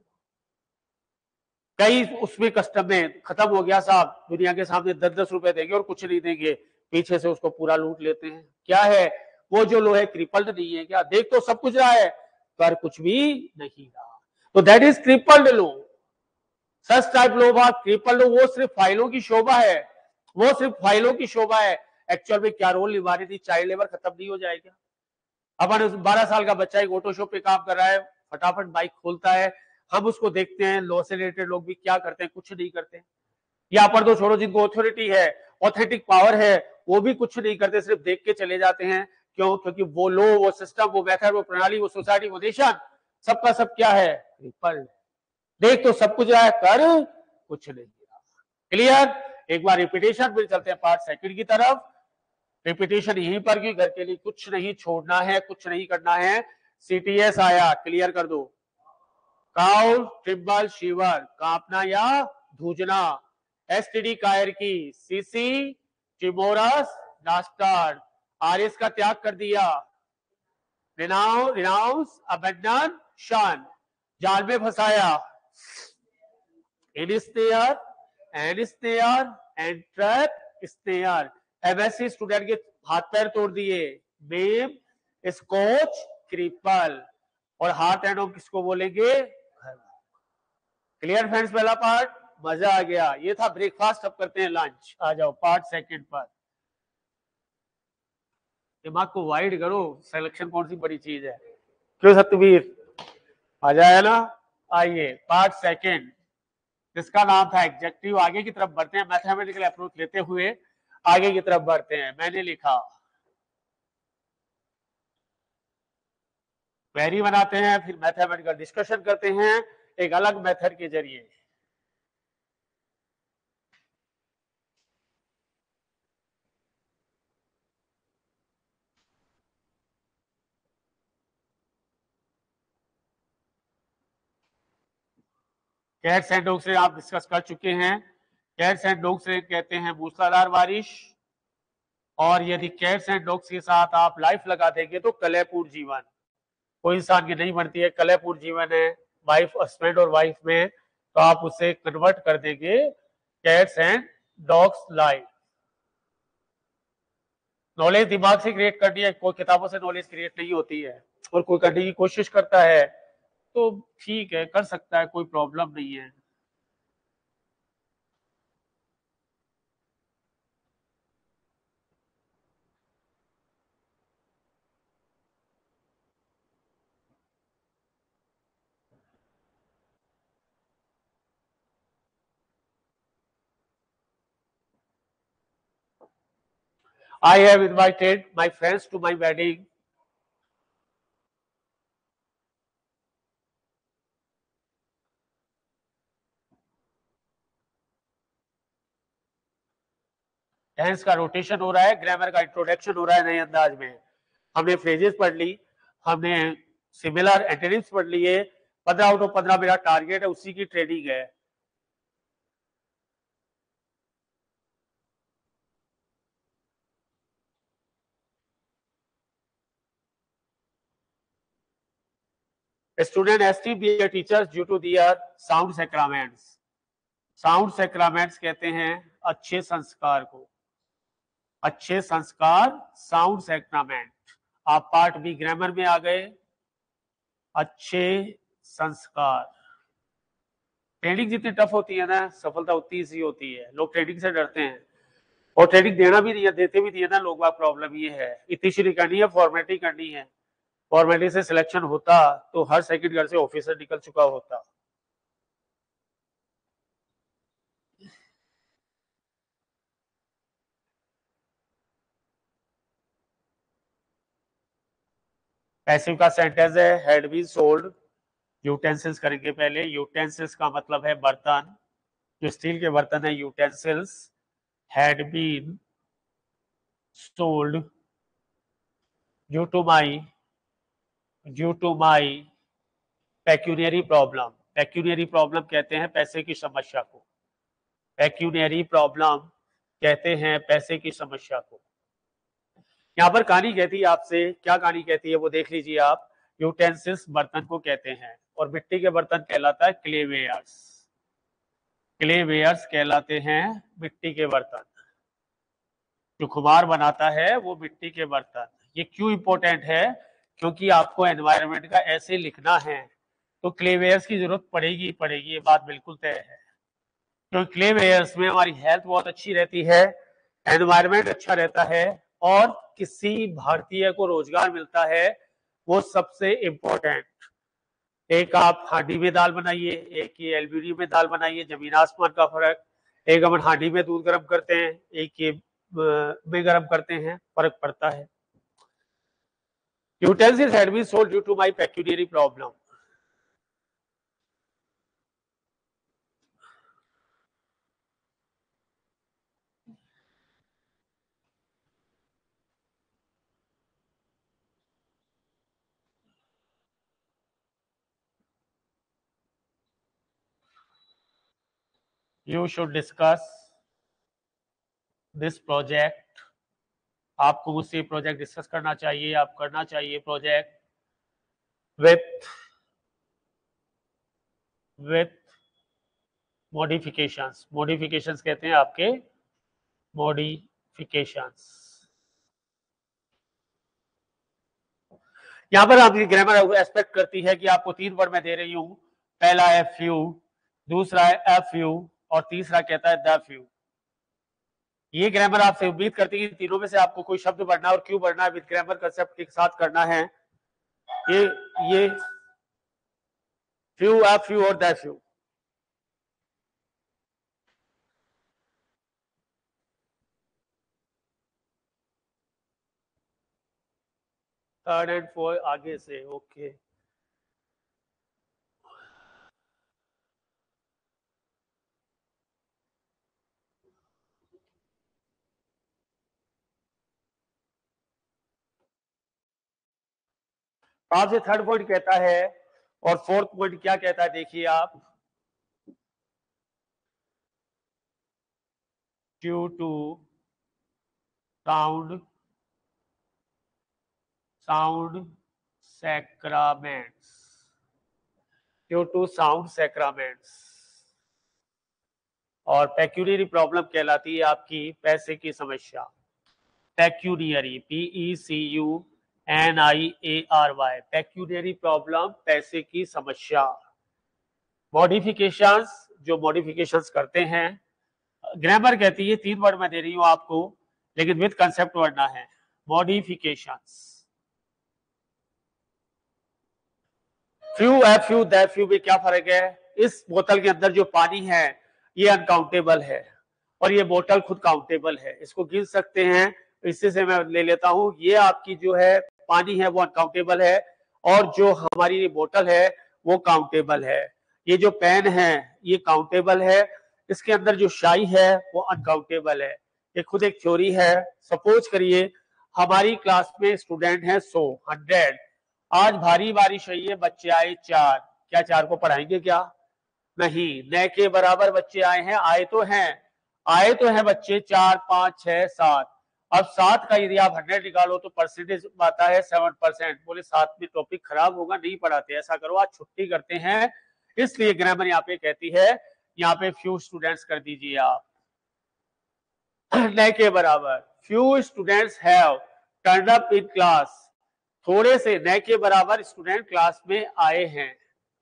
Speaker 1: कई उसमें कस्टम में खत्म हो गया साहब, दुनिया के सामने 10-10 रुपए देंगे और कुछ नहीं देंगे, पीछे से उसको पूरा लूट लेते हैं। क्या है वो जो लो है? क्रिपल्ड नहीं है क्या? देख तो सब कुछ रहा है पर कुछ भी नहीं रहा, तो दैट इज क्रिपल्ड लो। सच टाइप लो बात क्रिपल्ड, वो सिर्फ फाइलों की शोभा है, वो सिर्फ फाइलों की शोभा है। एक्चुअल में क्या रोल निभा रही थी? चाइल्ड लेबर खत्म नहीं हो जाएगा? अपन 12 साल का बच्चा एक ऑटो शॉप पे काम कर रहा है, फटाफट बाइक खोलता है, हम उसको देखते हैं। लॉ से रिलेटेड लोग भी क्या करते हैं? कुछ नहीं करते। यहाँ पर तो छोड़ो, जिनको ऑथोरिटी है, ऑथेंटिक पावर है, वो भी कुछ नहीं करते, सिर्फ देख के चले जाते हैं। क्यों? क्योंकि वो लॉ, वो सिस्टम, वो मेथड, वो प्रणाली, वो सोसाइटी, वो नेशन, सबका सब क्या है? क्रिपल्ड। देख तो सब कुछ रहा है, कर कुछ नहीं रहा। क्लियर? एक बार रिपीटेशन फिर चलते हैं पार्ट सेकंड की तरफ। रिपीटेशन यहीं पर कि घर के लिए कुछ नहीं छोड़ना है, कुछ नहीं करना है। सीटीएस आया, क्लियर कर दो। काउल, ट्रिम्बल, शिवर, कांपना या धूजना। एसटीडी कायर की, सीसी, टिमोरस, नास्टार। आरएस का त्याग कर दिया, रिनाउंस, अबेंडन, शन। जाल में फंसाया, ensnare, ensnare, entrap, snare. MSC student के हाथ पैर तोड़ दिए, मेम, स्कोच, क्रिपल। और हार्ट एंड होम किसको बोलेंगे? Clear friends? पहला पार्ट मजा आ गया, ये था ब्रेकफास्ट। अब करते हैं लंच। आ जाओ पार्ट सेकंड पर। दिमाग को वाइड करो, सिलेक्शन कौन सी बड़ी चीज है? क्यों सतवीर? आ जाए ना? आइए पार्ट सेकंड, जिसका नाम था एग्जेक्टिव। आगे की तरफ बढ़ते हैं, मैथमेटिकल अप्रोच लेते हुए आगे की तरफ बढ़ते हैं। मैंने लिखा क्वेरी बनाते हैं, फिर मैथमेटिकल डिस्कशन करते हैं एक अलग मेथड के जरिए। कैट्स एंड डॉग्स से आप डिस्कस कर चुके हैं। कैट्स एंड डॉग्स से कहते हैं मूसलाधार बारिश, और यदि कैट्स एंड डॉग्स के साथ आप लाइफ लगा देंगे तो कलयपूर्ण जीवन। कोई इंसान की नहीं बनती है, कलयपूर्ण जीवन है वाइफ, हस्बैंड और वाइफ में, तो आप उसे कन्वर्ट कर देंगे cats and dogs life. Knowledge दिमाग से क्रिएट करनी है, कोई किताबों से नॉलेज क्रिएट नहीं होती है। और कोई करने की कोशिश करता है तो ठीक है, कर सकता है, कोई प्रॉब्लम नहीं है। I have invited my friends to my wedding. Tense का रोटेशन हो रहा है, ग्रामर का इंट्रोडक्शन हो रहा है नए अंदाज में। हमने फ्रेजेस पढ़ ली, हमने सिमिलर एंटोनिम्स पढ़ लिए। 15 आउट ऑफ 15 मेरा टारगेट है, उसी की ट्रेनिंग है। Student esteem their teachers due to their sound sacraments. Sound sacraments कहते हैं अच्छे संस्कार को, अच्छे संस्कार, साउंड सैक्रामेंट। आप पार्ट बी ग्रामर में आ गए। अच्छे संस्कार। ट्रेनिंग जितनी टफ होती है ना, सफलता उतनी ईजी होती है। लोग ट्रेनिंग से डरते हैं, और ट्रेनिंग देना भी नहीं है, देते भी नहीं है ना लोग। प्रॉब्लम ये है, इतनी शुरू करनी है, फॉर्मेटिंग करनी है, फॉर्मेलिटी से सिलेक्शन होता तो हर सेकंड घर से ऑफिसर निकल चुका होता। पैसिव का सेंटेंस है हैड बीन सोल्ड। यूटेंसिल्स करेंगे पहले। यूटेंसिल्स का मतलब है बर्तन, जो स्टील के बर्तन है utensils. Had been sold due to my pecuniary problem. Pecuniary problem कहते हैं पैसे की समस्या को। पेक्यूनियरी प्रॉब्लम कहते हैं पैसे की समस्या को। यहाँ पर कहानी कहती है आपसे, क्या कहानी कहती है वो देख लीजिए आप। यूटेंसिल्स बर्तन को कहते हैं और मिट्टी के बर्तन कहलाता है क्लेवेयर्स। क्लेवेयर्स कहलाते हैं मिट्टी के बर्तन। जो कुम्हार बनाता है वो मिट्टी के बर्तन। ये क्यों इंपॉर्टेंट है? क्योंकि आपको एनवायरनमेंट का ऐसे लिखना है तो क्लेवेयर्स की जरूरत पड़ेगी पड़ेगी, ये बात बिल्कुल तय है। क्योंकि क्लेवेयर्स में हमारी हेल्थ बहुत अच्छी रहती है, एनवायरनमेंट अच्छा रहता है और किसी भारतीय को रोजगार मिलता है, वो सबसे इम्पोर्टेंट। एक आप हांडी में दाल बनाइए, एक ये एल्यूमिनियम में दाल बनाइए, जमीन आसमान का फर्क। एक हम हांडी में दूध गर्म करते हैं, एक ये में गर्म करते हैं, फर्क पड़ता है। Utensils had been sold due to my pecuniary problem. You should discuss this project. आपको मुझसे प्रोजेक्ट डिस्कस करना चाहिए, आप करना चाहिए प्रोजेक्ट विथ मॉडिफिकेशंस। मॉडिफिकेशंस कहते हैं आपके मॉडिफिकेशंस। यहां पर आपकी ग्रामर एक्सपेक्ट करती है कि आपको 3 वर्ड मैं दे रही हूं। पहला है फ्यू, दूसरा है अ फ्यू और तीसरा कहता है द फ्यू। ये ग्रामर आपसे उम्मीद करती है कि तीनों में से आपको कोई शब्द पढ़ना है और क्यों पढ़ना है विद ग्रामर कंसेप्ट के साथ करना है। ये फ्यू, अ फ्यू और the few. Third and fourth आगे से, ओके। आपसे थर्ड पॉइंट कहता है और फोर्थ पॉइंट क्या कहता है देखिए आप। Due to sound sacraments, due to sound sacraments. और पेक्यूनियरी प्रॉब्लम कहलाती है आपकी पैसे की समस्या। पेक्यूनियरी, PECUNIARY, पेक्यूनियरी प्रॉब्लम, पैसे की समस्या। मॉडिफिकेशंस, जो मॉडिफिकेशंस करते हैं। ग्रामर कहती है 3 वर्ड मैं दे रही हूं आपको, लेकिन विद कंसेप्ट पढ़ना है। Modifications. Few, a few, the few में क्या फर्क है? इस बोतल के अंदर जो पानी है ये अनकाउंटेबल है और ये बोतल खुद काउंटेबल है, इसको गिन सकते हैं। इससे से मैं ले लेता हूं, ये आपकी जो है पानी है वो अनकाउंटेबल है और जो हमारी ये बोतल है वो काउंटेबल है। ये जो पेन है ये काउंटेबल है, इसके अंदर जो शाई है वो अनकाउंटेबल है। ये खुद एक थ्योरी है। सपोज करिए हमारी क्लास में स्टूडेंट है 100। आज भारी बारिश हुई है, बच्चे आए 4। क्या 4 को पढ़ाएंगे क्या? नहीं। न के बराबर बच्चे आए हैं, आए तो हैं बच्चे 4, 5, 6, 7। अब 7 का यदि आप 100 निकालो तो परसेंटेज आता है 7%। बोले 7 में टॉपिक खराब होगा, नहीं पढ़ाते। ऐसा करो आज छुट्टी करते हैं। इसलिए ग्रामर यहाँ पे कहती है, यहाँ पे फ्यू स्टूडेंट्स कर दीजिए आप। न के बराबर, few students have turn up in class, थोड़े से न के बराबर स्टूडेंट क्लास में आए हैं।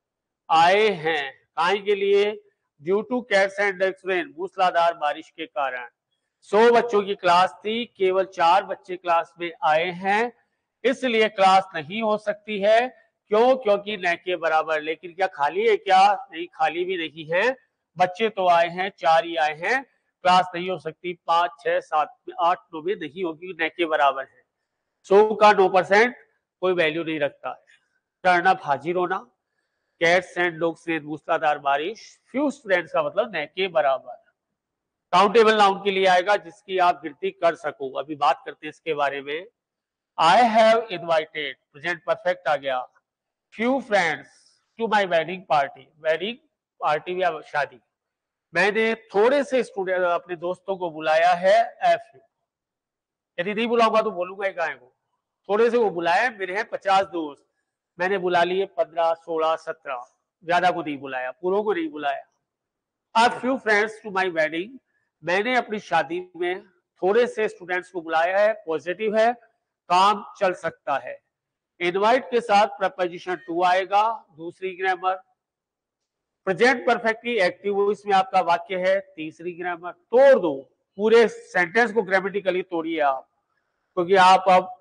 Speaker 1: काहे के लिए? Due to cats and rain, मूसलाधार बारिश के कारण। 100 बच्चों की क्लास थी, केवल 4 बच्चे क्लास में आए हैं। इसलिए क्लास नहीं हो सकती है। क्यों? क्योंकि न के बराबर। लेकिन क्या खाली है क्या? नहीं, खाली भी नहीं है। बच्चे तो आए हैं, 4 ही आए हैं। क्लास नहीं हो सकती। 5, 6, 7, 8, 9 में नहीं होगी, न के बराबर है। 100 का 9% कोई वैल्यू नहीं रखता है। टर्न अप हाजिर होना, कैट्स एंड डॉग्स से मूसलाधार बारिश, फ्यू स्टूडेंट्स का मतलब न के बराबर। काउंटेबल नाउन के लिए आएगा जिसकी आप गिनती कर सको। अभी बात करते हैं इसके बारे में। I have invited, present perfect आ गया, few friends to my wedding party. Wedding party या शादी, मैंने थोड़े से स्टूडेंट अपने दोस्तों को बुलाया है। एफ यू, यदि नहीं बुलाऊंगा तो बोलूंगा एक गाय को। थोड़े से वो बुलाया, मेरे हैं 50 दोस्त, मैंने बुला लिए 15, 16, 17, ज्यादा को नहीं बुलाया, पूरों को नहीं बुलाया। A few friends to my wedding, मैंने अपनी शादी में थोड़े से स्टूडेंट्स को बुलाया है, पॉजिटिव है, काम चल सकता है। इनवाइट के साथ प्रपोजिशन टू आएगा, दूसरी ग्रामर। प्रेजेंट परफेक्ट की एक्टिव वॉइस में आपका वाक्य है, तीसरी ग्रामर। तोड़ दो पूरे सेंटेंस को, ग्रामेटिकली तोड़िए आप, क्योंकि आप अब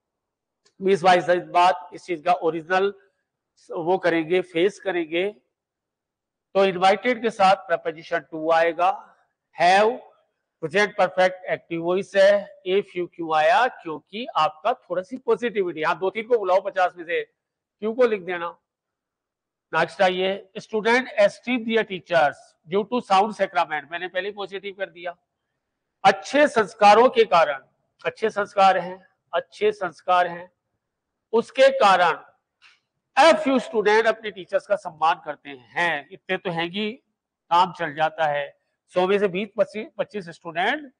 Speaker 1: 20-22 बाद इस चीज का ओरिजिनल वो करेंगे, फेस करेंगे। तो इनवाइटेड के साथ प्रपोजिशन टू आएगा। Have present perfect active voice है। इफ यू क्यों आया? क्योंकि आपका थोड़ा सी पॉजिटिविटी। आप 2-3 को बुलाओ 50 में से, क्यों को लिख देना। नेक्स्ट आइए, student esteem their teachers due to sound sacrament, मैंने पहले पॉजिटिव कर दिया। अच्छे संस्कारों के कारण, अच्छे संस्कार हैं, अच्छे संस्कार हैं, उसके कारण ए फ्यू स्टूडेंट अपने टीचर्स का सम्मान करते हैं। इतने तो हैं कि काम चल जाता है। 100 में से 20-25 स्टूडेंट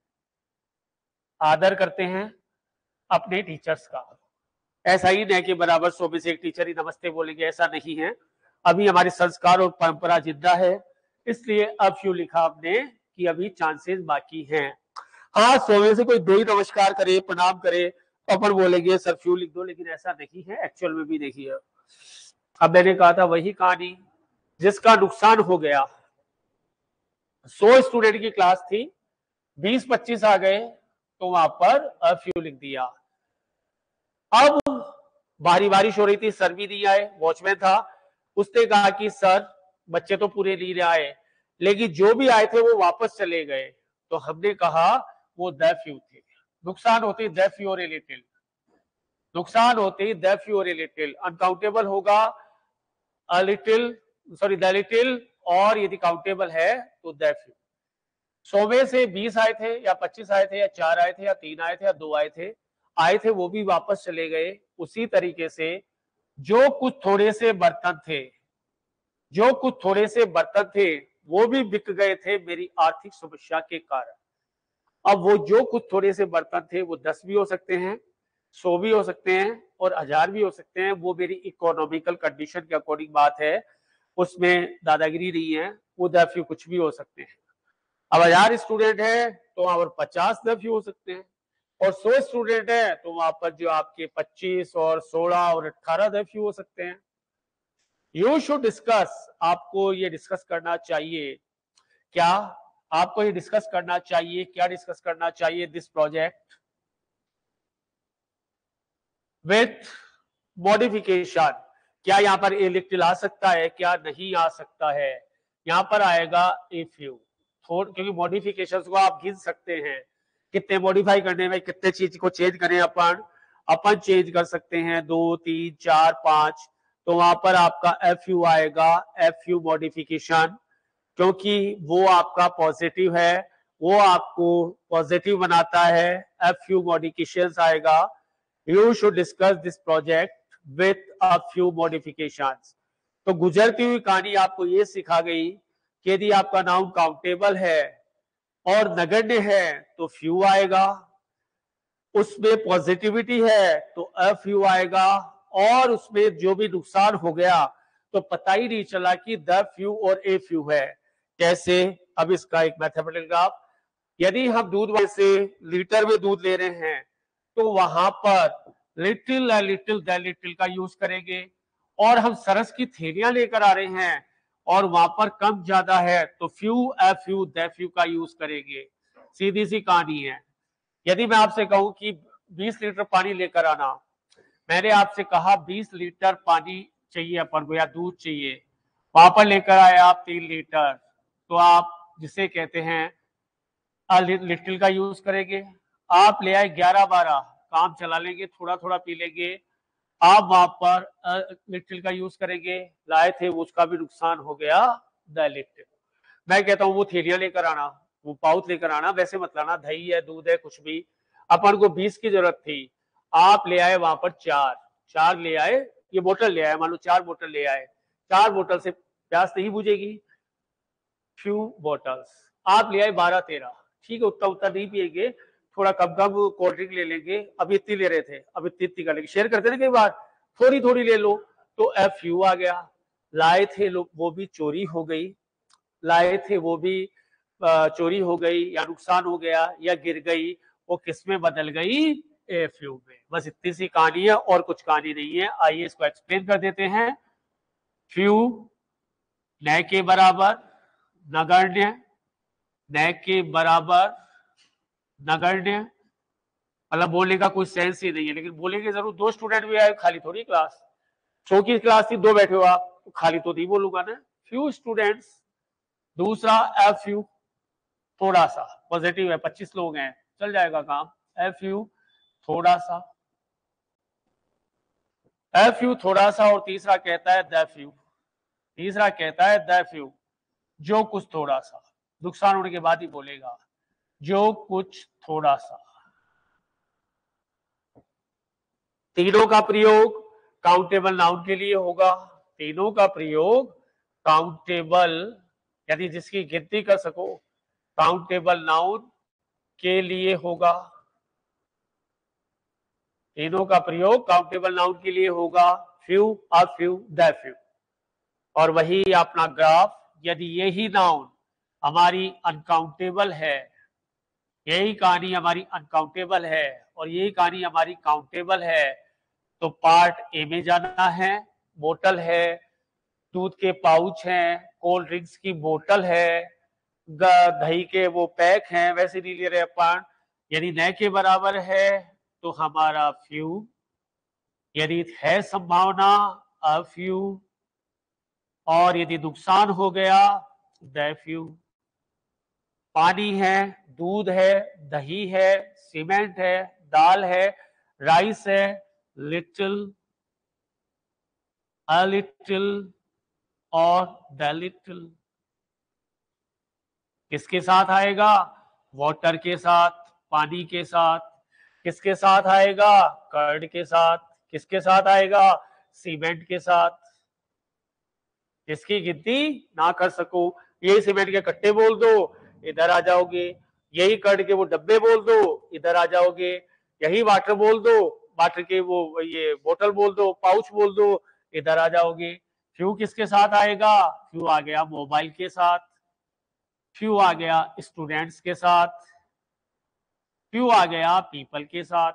Speaker 1: आदर करते हैं अपने टीचर्स का। ऐसा ही नहीं कि बराबर 100 में से एक टीचर ही नमस्ते बोलेंगे, ऐसा नहीं है। अभी हमारे संस्कार और परंपरा जिंदा है, इसलिए अब फ्यू लिखा हमने कि अभी चांसेस बाकी हैं। हाँ, 100 में से कोई 2 ही नमस्कार करे, प्रणाम करे, तो अपन बोलेंगे सर फ्यू लिख दो, लेकिन ऐसा नहीं है, एक्चुअल में भी नहीं है। अब मैंने कहा था वही कहानी जिसका नुकसान हो गया। 100 स्टूडेंट की क्लास थी, 20-25 आ गए, तो वहां पर अ फ्यू लिख दिया। अब भारी बारिश हो रही थी, सर भी नहीं आए, वॉचमैन था, उसने कहा कि सर बच्चे तो पूरे नहीं आए, लेकिन जो भी आए थे वो वापस चले गए। तो हमने कहा वो द फ्यू थे। नुकसान होते द फ्यू और ए लिटिल, नुकसान होते द फ्यू और ए लिटिल। अनकाउंटेबल होगा a little, sorry the little, और यदि काउंटेबल है तो द फ्यू। 100 में से 20 आए थे या 25 आए थे या 4 आए थे या 3 आए थे या 2 आए थे वो भी वापस चले गए। उसी तरीके से जो कुछ थोड़े से बर्तन थे, जो कुछ थोड़े से बर्तन थे वो भी बिक गए थे मेरी आर्थिक समस्या के कारण। अब वो जो कुछ थोड़े से बर्तन थे वो 10 भी हो सकते हैं, 100 भी हो सकते हैं और 1000 भी हो सकते हैं। वो मेरी इकोनॉमिकल कंडीशन के अकॉर्डिंग बात है, उसमें दादागिरी नहीं है। वो दफ्यू कुछ भी हो सकते हैं। अब 1000 स्टूडेंट है तो वहां पर 50 दफ्यू हो सकते हैं, और 100 स्टूडेंट है तो वहां पर जो आपके 25 और 16 और 18 दफ्यू हो सकते हैं। यू शुड डिस्कस, आपको ये डिस्कस करना चाहिए। क्या आपको ये डिस्कस करना चाहिए? क्या डिस्कस करना चाहिए? This project with modification. क्या यहाँ पर ए लिटिल आ सकता है? क्या नहीं आ सकता है? यहाँ पर आएगा इफ यू, क्योंकि मॉडिफिकेशंस को आप गिन सकते हैं, कितने मॉडिफाई करने में, कितने चीज को चेंज करें अपन चेंज कर सकते हैं 2, 3, 4, 5। तो वहां पर आपका एफ यू आएगा, एफ यू मॉडिफिकेशन, क्योंकि वो आपका पॉजिटिव है, वो आपको पॉजिटिव बनाता है। एफ यू मॉडिफिकेशंस आएगा। You should discuss this project with a few modifications. तो गुजरती हुई कहानी आपको ये सिखा गई कि यदि आपका नाउन काउंटेबल है और नगण्य है तो फ्यू आएगा, उसमें पॉजिटिविटी है तो अ फ्यू आएगा, और उसमें जो भी नुकसान हो गया तो पता ही नहीं चला कि द फ्यू और ए फ्यू है। कैसे? अब इसका एक मैथमेटिकल ग्राफ, यदि हम दूध से लीटर में दूध ले रहे हैं तो वहां पर लिटिल लिटिल द लिटिल का यूज करेंगे, और हम सरस की थैलियां लेकर आ रहे हैं और वहां पर कम ज्यादा है तो few a few the few का यूज करेंगे। सीधी सी कहानी है। यदि मैं आपसे कहूं कि 20 लीटर पानी लेकर आना, मैंने आपसे कहा 20 लीटर पानी चाहिए अपन को या दूध चाहिए, वहां पर लेकर आए आप 3 लीटर, तो आप जिसे कहते हैं लिटिल का यूज करेंगे। आप ले आए 11-12, काम चला लेंगे, थोड़ा थोड़ा पी लेंगे। आप वहां पर लिटिल का यूज करेंगे, लाए थे उसका भी नुकसान हो गया, द लिटिल। मैं कहता हूँ वो थैलियां लेकर आना, वो पाउच लेकर आना, वैसे मत लाना, दही है दूध है कुछ भी। अपन को 20 की जरूरत थी, आप ले आए वहां पर 4 ले आए, ये बोतल ले आए, मान लो 4 बोतल ले आए, 4 बोतल से प्यास नहीं बुझेगी। फ्यू बॉटल्स आप ले आए 12-13, ठीक है, उतना उतना नहीं पिएंगे, थोड़ा कम कम कोल्ड ड्रिंक ले लेंगे। अभी इतनी ले रहे थे, अब इतनी कर लेंगे, शेयर करते ना कई बार, थोड़ी थोड़ी ले लो। तो एफ यू आ गया। लाए थे लोग, वो भी चोरी हो गई, लाए थे वो भी चोरी हो गई या नुकसान हो गया या गिर गई, वो किस में बदल गई, एफ यू में। बस इतनी सी कहानी है और कुछ कहानी नहीं है। आइए इसको एक्सप्लेन कर देते हैं। फ्यू न के बराबर, नगण्य, न के बराबर नगण्य, मतलब बोलने का कोई सेंस ही नहीं है, लेकिन बोलेंगे जरूर। 2 स्टूडेंट भी आए, खाली थोड़ी क्लास, 100 की क्लास थी, 2 बैठे हो आप, तो खाली तो नहीं बोलूंगा ना। Few students. दूसरा एफ यू, थोड़ा सा, पॉजिटिव है, 25 लोग हैं, चल जाएगा काम। एफ यू थोड़ा सा, एफ यू थोड़ा सा। और तीसरा कहता है द फ्यू, तीसरा कहता है द फ्यू, जो कुछ थोड़ा सा, नुकसान होने के बाद ही बोलेगा, जो कुछ थोड़ा सा। तीनों का प्रयोग काउंटेबल नाउन के लिए होगा, तीनों का प्रयोग काउंटेबल यानी जिसकी गिनती कर सको, काउंटेबल नाउन के लिए होगा। तीनों का प्रयोग काउंटेबल नाउन के लिए होगा, few, a few, the few. और वही अपना ग्राफ, यदि यही नाउन हमारी अनकाउंटेबल है, यही कहानी हमारी अनकाउंटेबल है और यही कहानी हमारी काउंटेबल है, तो पार्ट ए में जाना है। बोतल है, दूध के पाउच हैं, कोल्ड ड्रिंक्स की बोतल है, दही के वो पैक हैं, वैसे नहीं ले रहे अपन। यदि न के बराबर है तो हमारा फ्यू, यदि है संभावना अ फ्यू, और यदि नुकसान हो गया द फ्यू। पानी है, दूध है, दही है, सीमेंट है, दाल है, राइस है, लिटिल, अ लिटिल और द लिटिल। किसके साथ आएगा, वाटर के साथ, पानी के साथ। किसके साथ आएगा, कर्ड के साथ। किसके साथ आएगा, सीमेंट के साथ। जिसकी गिनती ना कर सको, यही सीमेंट के कट्टे बोल दो, इधर आ जाओगे। यही कर्ड के वो डब्बे बोल दो, इधर आ जाओगे। यही वाटर बोल दो, वाटर के वो ये बोतल बोल दो, पाउच बोल दो, इधर आ जाओगे। फ्यू किसके साथ आएगा, फ्यू आ गया मोबाइल के साथ, फ्यू आ गया स्टूडेंट्स के साथ, फ्यू आ गया पीपल के साथ।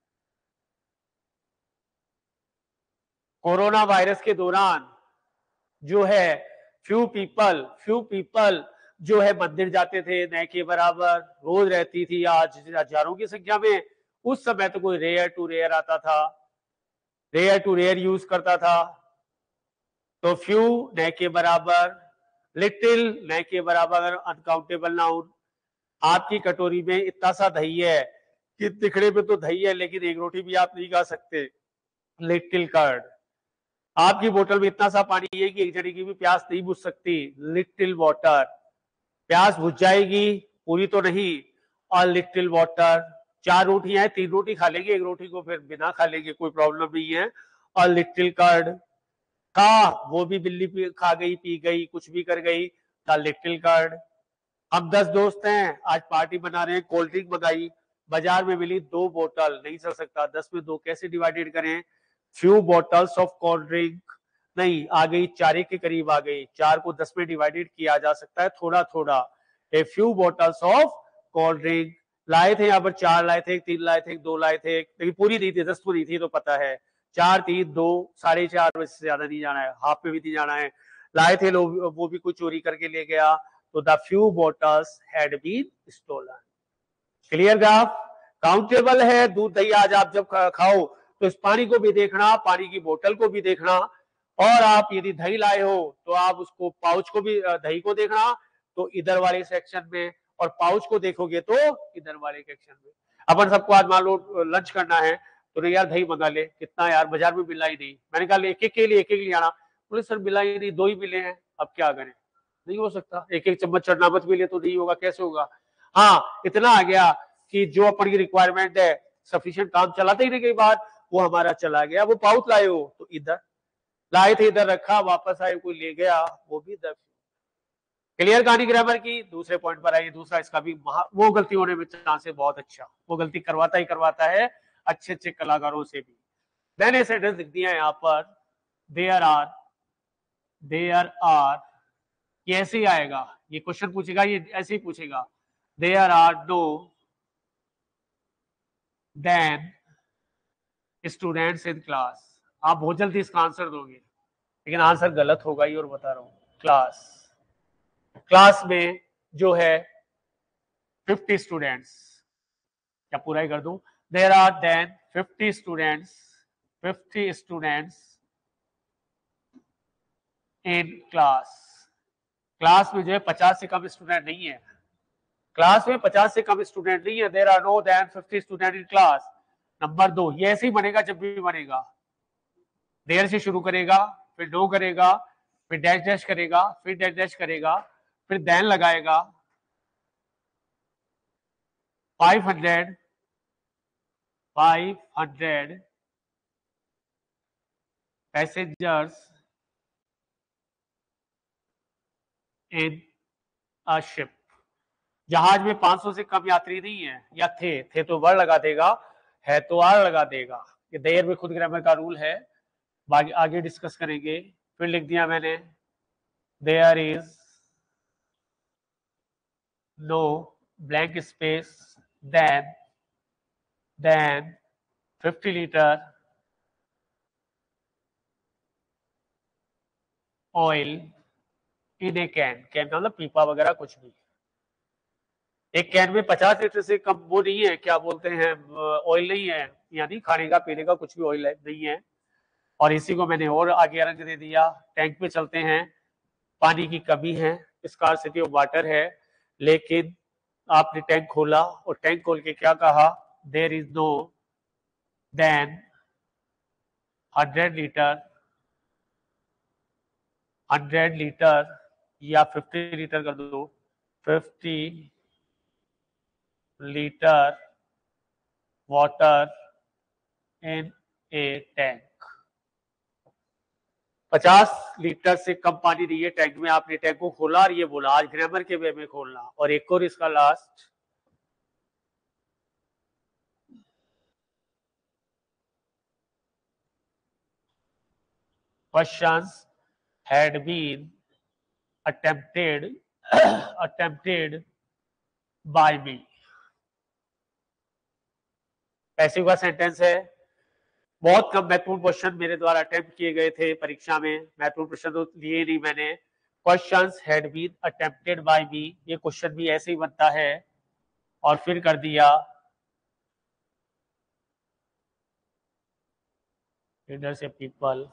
Speaker 1: कोरोना वायरस के दौरान जो है फ्यू पीपल जो है मंदिर जाते थे, न के बराबर रोज रहती थी, आज हजारों की संख्या में। उस समय तो कोई रेयर टू रेयर आता था, रेयर टू रेयर यूज करता था। तो फ्यू न के बराबर, लिटिल न के बराबर अनकाउंटेबल नाउन। आपकी कटोरी में इतना सा दही है कि दिखने में तो दही है, लेकिन एक रोटी भी आप नहीं खा सकते, लिटिल कर्ड। आपकी बोतल में इतना सा पानी है कि एक जने की भी प्यास नहीं बुझ सकती, लिटिल वाटर। प्यास बुझ जाएगी, पूरी तो नहीं, और लिटिल वाटर। 4 रोटियां हैं, 3 रोटी खा लेंगे, एक रोटी को फिर बिना खा लेंगे, कोई प्रॉब्लम नहीं है। और लिटिल कर्ड का, वो भी बिल्ली खा गई, पी गई, कुछ भी कर गई, द लिटिल कर्ड। हम 10 दोस्त हैं, आज पार्टी बना रहे हैं, कोल्ड ड्रिंक मंगाई, बाजार में मिली 2 बोतल, नहीं चल सकता, 10 में 2 कैसे डिवाइडेड करें। Few bottles of cold drink, नहीं आ गई, 4 के करीब आ गई, 4 को 10 में डिवाइडेड किया जा सकता है थोड़ा थोड़ा। A few bottles of cold drink लाए थे, यहाँ पर 4 लाए थे, 3 लाए थे, 2 लाए थे, लेकिन पूरी नहीं थी, 10 तो नहीं थी, तो पता है 4, 3, 2, 4.5 से ज्यादा नहीं जाना है, हाफ में भी नहीं जाना है। लाए थे लोग, वो भी कोई चोरी करके ले गया, तो the few bottles had been stolen. Clear graph, countable है। दूध दही आज आप जब खाओ तो इस पानी को भी देखना, पानी की बोतल को भी देखना, और आप यदि दही लाए हो तो आप उसको पाउच को भी, दही को देखना तो इधर वाले सेक्शन में, और पाउच को देखोगे तो इधर वाले सेक्शन में। अपन सबको आज मान लो लंच करना है तो नहीं यार दही मंगा ले, कितना यार बाजार में मिला ही नहीं, मैंने कहा एक एक के लिए एक एक ले आना, बोले सर मिला ही नहीं, दो ही मिले हैं, अब क्या करें, नहीं हो सकता, एक एक चम्मच चढ़ना मत मिले तो नहीं होगा, कैसे होगा। हाँ इतना आ गया कि जो अपन की रिक्वायरमेंट है सफिशिएंट काम चलाते ही नहीं, कई बार वो हमारा चला गया, वो पाउच लाए हो तो इधर लाए थे, इधर रखा, वापस आए कोई ले गया, वो भी इधर। क्लियर कहानी ग्रामर की। दूसरे पॉइंट पर आइए, दूसरा इसका भी वो गलती होने में चांस है बहुत अच्छा, वो गलती करवाता ही करवाता है अच्छे अच्छे कलाकारों से भी। मैंने सेंटेंस लिख दिया यहाँ पर, देयर आर, ये ऐसे ही आएगा, ये क्वेश्चन पूछेगा, ये ऐसे ही पूछेगा, there are no than students in class. आप बहुत जल्दी इसका आंसर दोगे, लेकिन आंसर गलत होगा ही, और बता रहा हूं। क्लास में जो है 50 स्टूडेंट्स, क्या पूरा ही कर दूं, there are than 50 students in class में जो है 50 से कम स्टूडेंट नहीं है, क्लास में 50 से कम स्टूडेंट नहीं है, there are no than 50 student in class. Number 2, ये ऐसे ही बनेगा जब भी बनेगा, देयर से शुरू करेगा, फिर नो करेगा, फिर डैश डैश करेगा, फिर डैश डैश करेगा, फिर देन लगाएगा, 500 पैसेंजर्स इन अ शिप। जहाज में 500 से कम यात्री नहीं है, या थे तो वर लगा देगा, है तो आर लगा देगा। ये देयर में खुद ग्रामर का रूल है, आगे डिस्कस करेंगे। फिर लिख दिया मैंने, there is no blank space than 50 litre oil in a can का मतलब पीपा वगैरह कुछ भी। एक कैन में 50 लीटर से कम वो नहीं है, क्या बोलते हैं, ऑयल नहीं है, यानी खाने का पीने का कुछ भी ऑयल नहीं है। और इसी को मैंने और आगे रंग दे दिया। टैंक पे चलते हैं, पानी की कमी है, स्कार्सिटी ऑफ वाटर है, लेकिन आपने टैंक खोला और टैंक खोल के क्या कहा, there is no than 100 litre या 50 लीटर कर दो, 50 litre water in a tank. 50 litre से कम पानी नहीं है टैंक में, आपने टैंक को खोला और ये बोला, आज ग्रामर के वे में खोलना। और एक और इसका last, questions had been attempted by me। Passive का सेंटेंस है, बहुत कम महत्वपूर्ण क्वेश्चन मेरे द्वारा अटेम्प्ट किए गए थे परीक्षा में, महत्वपूर्ण प्रश्न तो लिए नहीं मैंने। Questions had been attempted by me, ये क्वेश्चन भी ऐसे ही बनता है, और फिर कर दिया लीडरशिप पीपल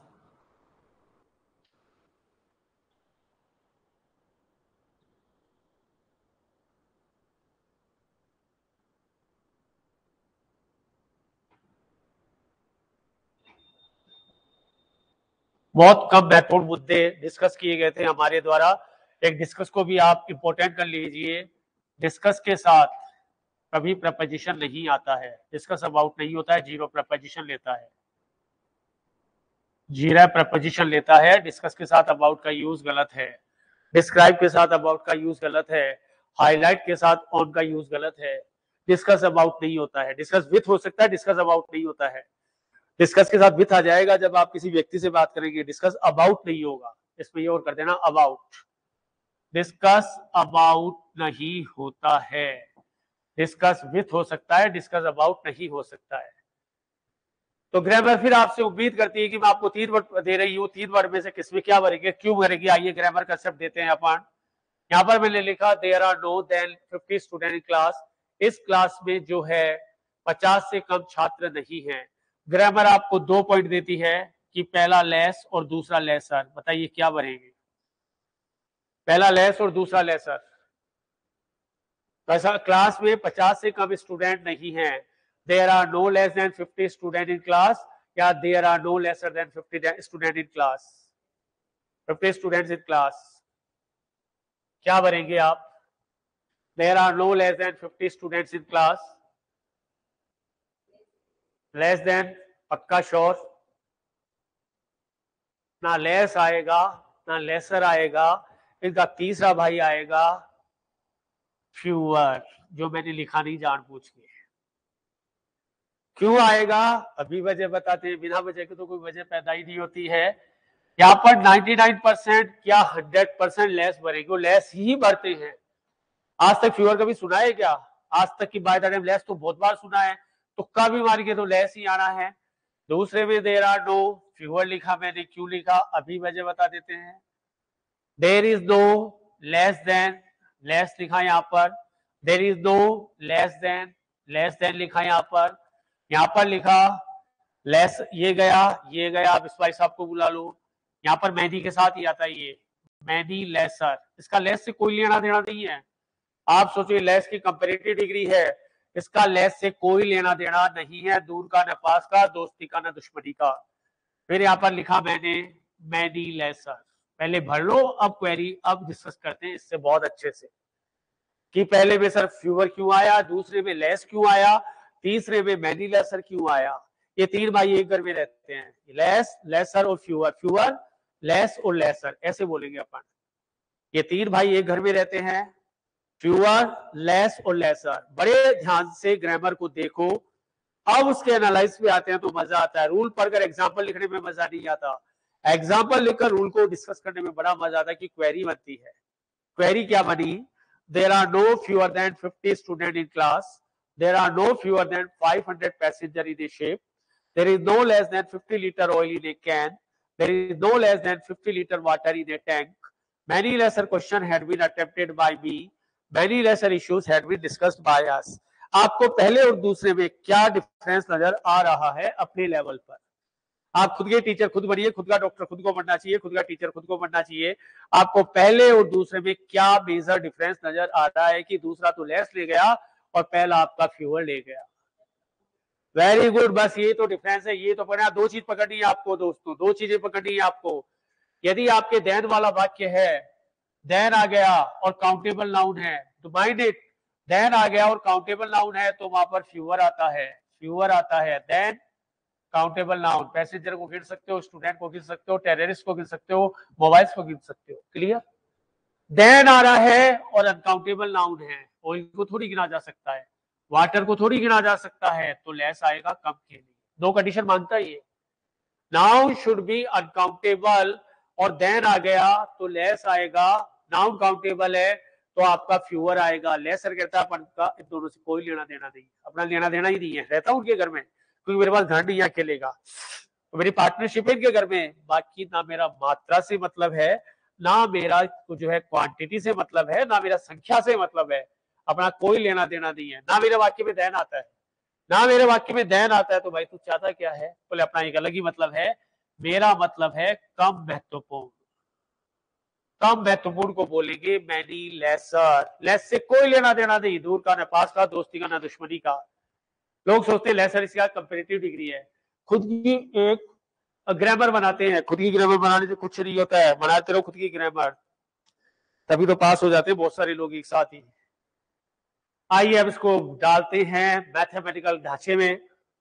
Speaker 1: बहुत कम महत्वपूर्ण मुद्दे डिस्कस किए गए थे हमारे द्वारा। एक डिस्कस को भी आप इंपॉर्टेंट कर लीजिए, डिस्कस के साथ कभी प्रपोजिशन नहीं आता है, डिस्कस अबाउट नहीं होता है, जीरो प्रपोजिशन लेता है, जीरा प्रपोजिशन लेता है। डिस्कस के साथ अबाउट का यूज गलत है, डिस्क्राइब के साथ अबाउट का यूज गलत है, हाईलाइट के साथ ऑन का यूज गलत है। डिस्कस अबाउट नहीं होता है, डिस्कस विथ हो सकता है, डिस्कस अबाउट नहीं होता है। डिस्कस के साथ विथ आ जाएगा जब आप किसी व्यक्ति से बात करेंगे, डिस्कस अबाउट नहीं होगा, इसमें ये और कर देना अबाउट। डिस्कस अबाउट नहीं होता है, डिस्कस विथ हो सकता है, डिस्कस अबाउट नहीं हो सकता है। तो ग्रामर फिर आपसे उम्मीद करती है कि मैं आपको 3 वर्ड दे रही हूँ, 3 वर्ड में से किसमें क्या भरेंगे, क्यों भरेंगे। आइए ग्रामर का शब्द देते हैं अपन। यहाँ पर मैंने लिखा there are no than 50 student in class, इस क्लास में जो है 50 से कम छात्र नहीं है। ग्रामर आपको 2 पॉइंट देती है कि पहला लेस और दूसरा लेसर। बताइए क्या बनेंगे? पहला लेस और दूसरा लेसर। ऐसा क्लास में 50 से कम स्टूडेंट नहीं है। There are no less than 50 student in class, या there are no lesser than 50 student in class, 50 students in class. क्या भरेंगे आप? There are no less than 50 students in class, less than, पक्का sure? ना less आएगा ना laser आएगा, इनका तीसरा भाई आएगा फ्यूअर, जो मैंने लिखा नहीं जानबूझ के। क्यों आएगा? अभी वजह बताते हैं। बिना वजह के तो कोई वजह पैदा ही नहीं होती है। यहाँ पर 99% क्या 100% लेस भरेंगे, लेस ही भरते हैं। आज तक फ्यूअर कभी सुना है क्या? आज तक की बाय द टाइम लेस तो बहुत बार सुना है, तुक्का भी मार के तो लेस ही आना है। दूसरे में देयर आर नो, फ्यूअर लिखा मैंने, क्यों लिखा अभी वजह बता देते हैं। There is no less than, less लिखा यहाँ पर। There is no less than लिखा यहाँ पर लिखा लेस, ये गया, अब इस भाई साहब को बुला लो। यहाँ पर मैनी के साथ ही आता है ये, मैनी लेसर। इसका लेस से कोई लेना देना नहीं है। आप सोचिए लेस की कंपैरेटिव डिग्री है, इसका लेस से कोई लेना देना नहीं है। दूर का न पास का, दोस्ती का न दुश्मनी का। फिर यहाँ पर लिखा मैंने मैनी लेसर। पहले भर लो, अब क्वेरी अब डिस्कस करते हैं इससे बहुत अच्छे से कि पहले में सर फ्यूअर क्यों आया, दूसरे में लेस क्यों आया, तीसरे में मैनी लेसर क्यों आया। ये तीन भाई एक घर में रहते हैं, लेस, लेसर और फ्यूअर, फ्यूअर, लेस और लेसर, ऐसे बोलेंगे अपन। ये तीन भाई एक घर में रहते हैं, फ्यूअर, लेस और लेसर। बड़े ध्यान से ग्रामर को देखो, अब उसके एनालाइज पे आते हैं तो मजा आता है। रूल पढ़कर एग्जाम्पल लिखने में मजा नहीं आता, एग्जाम्पल लिखकर रूल को डिस्कस करने में बड़ा मजा आता है कि क्वेरी बनती है। क्वेरी क्या बनी? There are no fewer than 50 students in class. There are no fewer than 500 passengers in a ship. There is no less than 50 liter oil in a can. There is no less than 50 liter water in a tank. Many lesser questions had been attempted by me. Many lesser issues had been discussed by us. आपको पहले और दूसरे में क्या difference नजर आ रहा है अपने लेवल पर? आप खुद के टीचर खुद बनिए, खुद का डॉक्टर खुद को बनना चाहिए, खुद का टीचर खुद को बनना चाहिए। आपको पहले और दूसरे में क्या मेजर डिफरेंस नजर आ रहा है कि दूसरा तो लेस ले गया और पहला आपका फ्यूअर ले गया। वेरी गुड, बस ये तो डिफरेंस है, ये तो पढ़ना। दो चीज पकड़नी है आपको दोस्तों, दो चीजें पकड़नी है आपको। यदि आपके देन वाला वाक्य है, देन आ गया और काउंटेबल नाउन है, तो माइंड इट, देन आ गया और काउंटेबल नाउन है तो वहां पर फ्यूअर आता है, फ्यूअर आता है। देन काउंटेबल नाउन, पैसेंजर को गिन सकते हो, स्टूडेंट को गिन सकते हो, टेररिस्ट को गिन सकते हो, मोबाइल्स को गिन सकते हो। क्लियर? देन आ रहा है और अनकाउंटेबल नाउन है, ऑयल को थोड़ी गिना जा सकता है, वाटर को थोड़ी गिना जा सकता है, तो लेस आएगा कम के लिए। दो कंडीशन मानता है ये, नाउन शुड बी अनकाउंटेबल और देन आ गया तो लेस आएगा। नाउन काउंटेबल है तो आपका फ्यूअर आएगा। लेसर कहता है अपन का इन दोनों से कोई लेना देना नहीं, अपना लेना देना ही नहीं है। रहता हूं उनके घर में क्योंकि मेरे पास घर नहीं अकेलेगा, मेरी पार्टनरशिप है इनके घर में। बाकी ना मेरा मात्रा से मतलब है, ना मेरा जो है क्वांटिटी से मतलब है, ना मेरा संख्या से मतलब है, अपना कोई लेना देना नहीं है। ना मेरे वाक्य में देन आता है, ना मेरे वाक्य में देन आता है, तो भाई तू चाहता क्या है? बोले अपना एक अलग ही मतलब है, मेरा मतलब है कम महत्वपूर्ण। कम महत्वपूर्ण को बोलेंगे मैनी लेसर। लेस से कोई लेना देना नहीं, दूर का न पास का, दोस्ती का न दुश्मनी का। लोग सोचते हैं लेसर इसका कंपैरेटिव डिग्री है, खुद की एक ग्रामर बनाते हैं। खुद की ग्रामर बनाने से कुछ नहीं होता है, बनाते रहो खुद की ग्रामर, तभी तो पास हो जाते हैं बहुत सारे लोग एक साथ ही। आइए अब इसको डालते हैं मैथमेटिकल ढांचे में।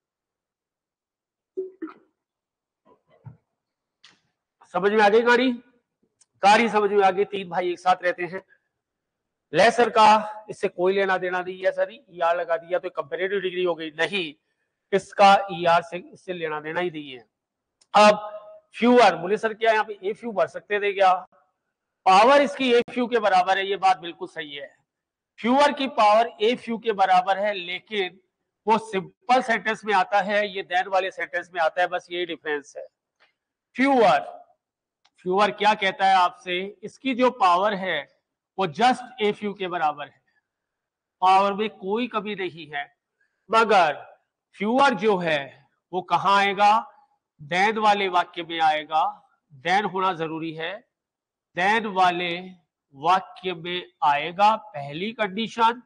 Speaker 1: समझ में आ गई कहानी? कहानी समझ में आ गई। तीन भाई एक साथ रहते हैं, लेसर का इससे कोई लेना देना नहीं है। सर ईआर लगा दिया तो कंपैरेटिव डिग्री हो गई, नहीं, इसका ईआर से इससे लेना देना ही नहीं है। अब फ्यूअर, बोले सर क्या यहाँ पे ए फ्यू भर सकते थे क्या? पावर इसकी ए फ्यू के बराबर है, ये बात बिल्कुल सही है। फ्यूअर की पावर ए फ्यू के बराबर है, लेकिन वो सिंपल सेंटेंस में आता है, ये देन वाले सेंटेंस में आता है, बस यही डिफरेंस है। फ्यूअर, फ्यूअर क्या कहता है आपसे? इसकी जो पावर है वो जस्ट ए फ्यू के बराबर है, पावर में कोई कमी नहीं है। मगर फ्यूअर जो है वो कहां आएगा? देन वाले वाक्य में आएगा। देन होना जरूरी है, देन वाले वाक्य में आएगा। पहली कंडीशन,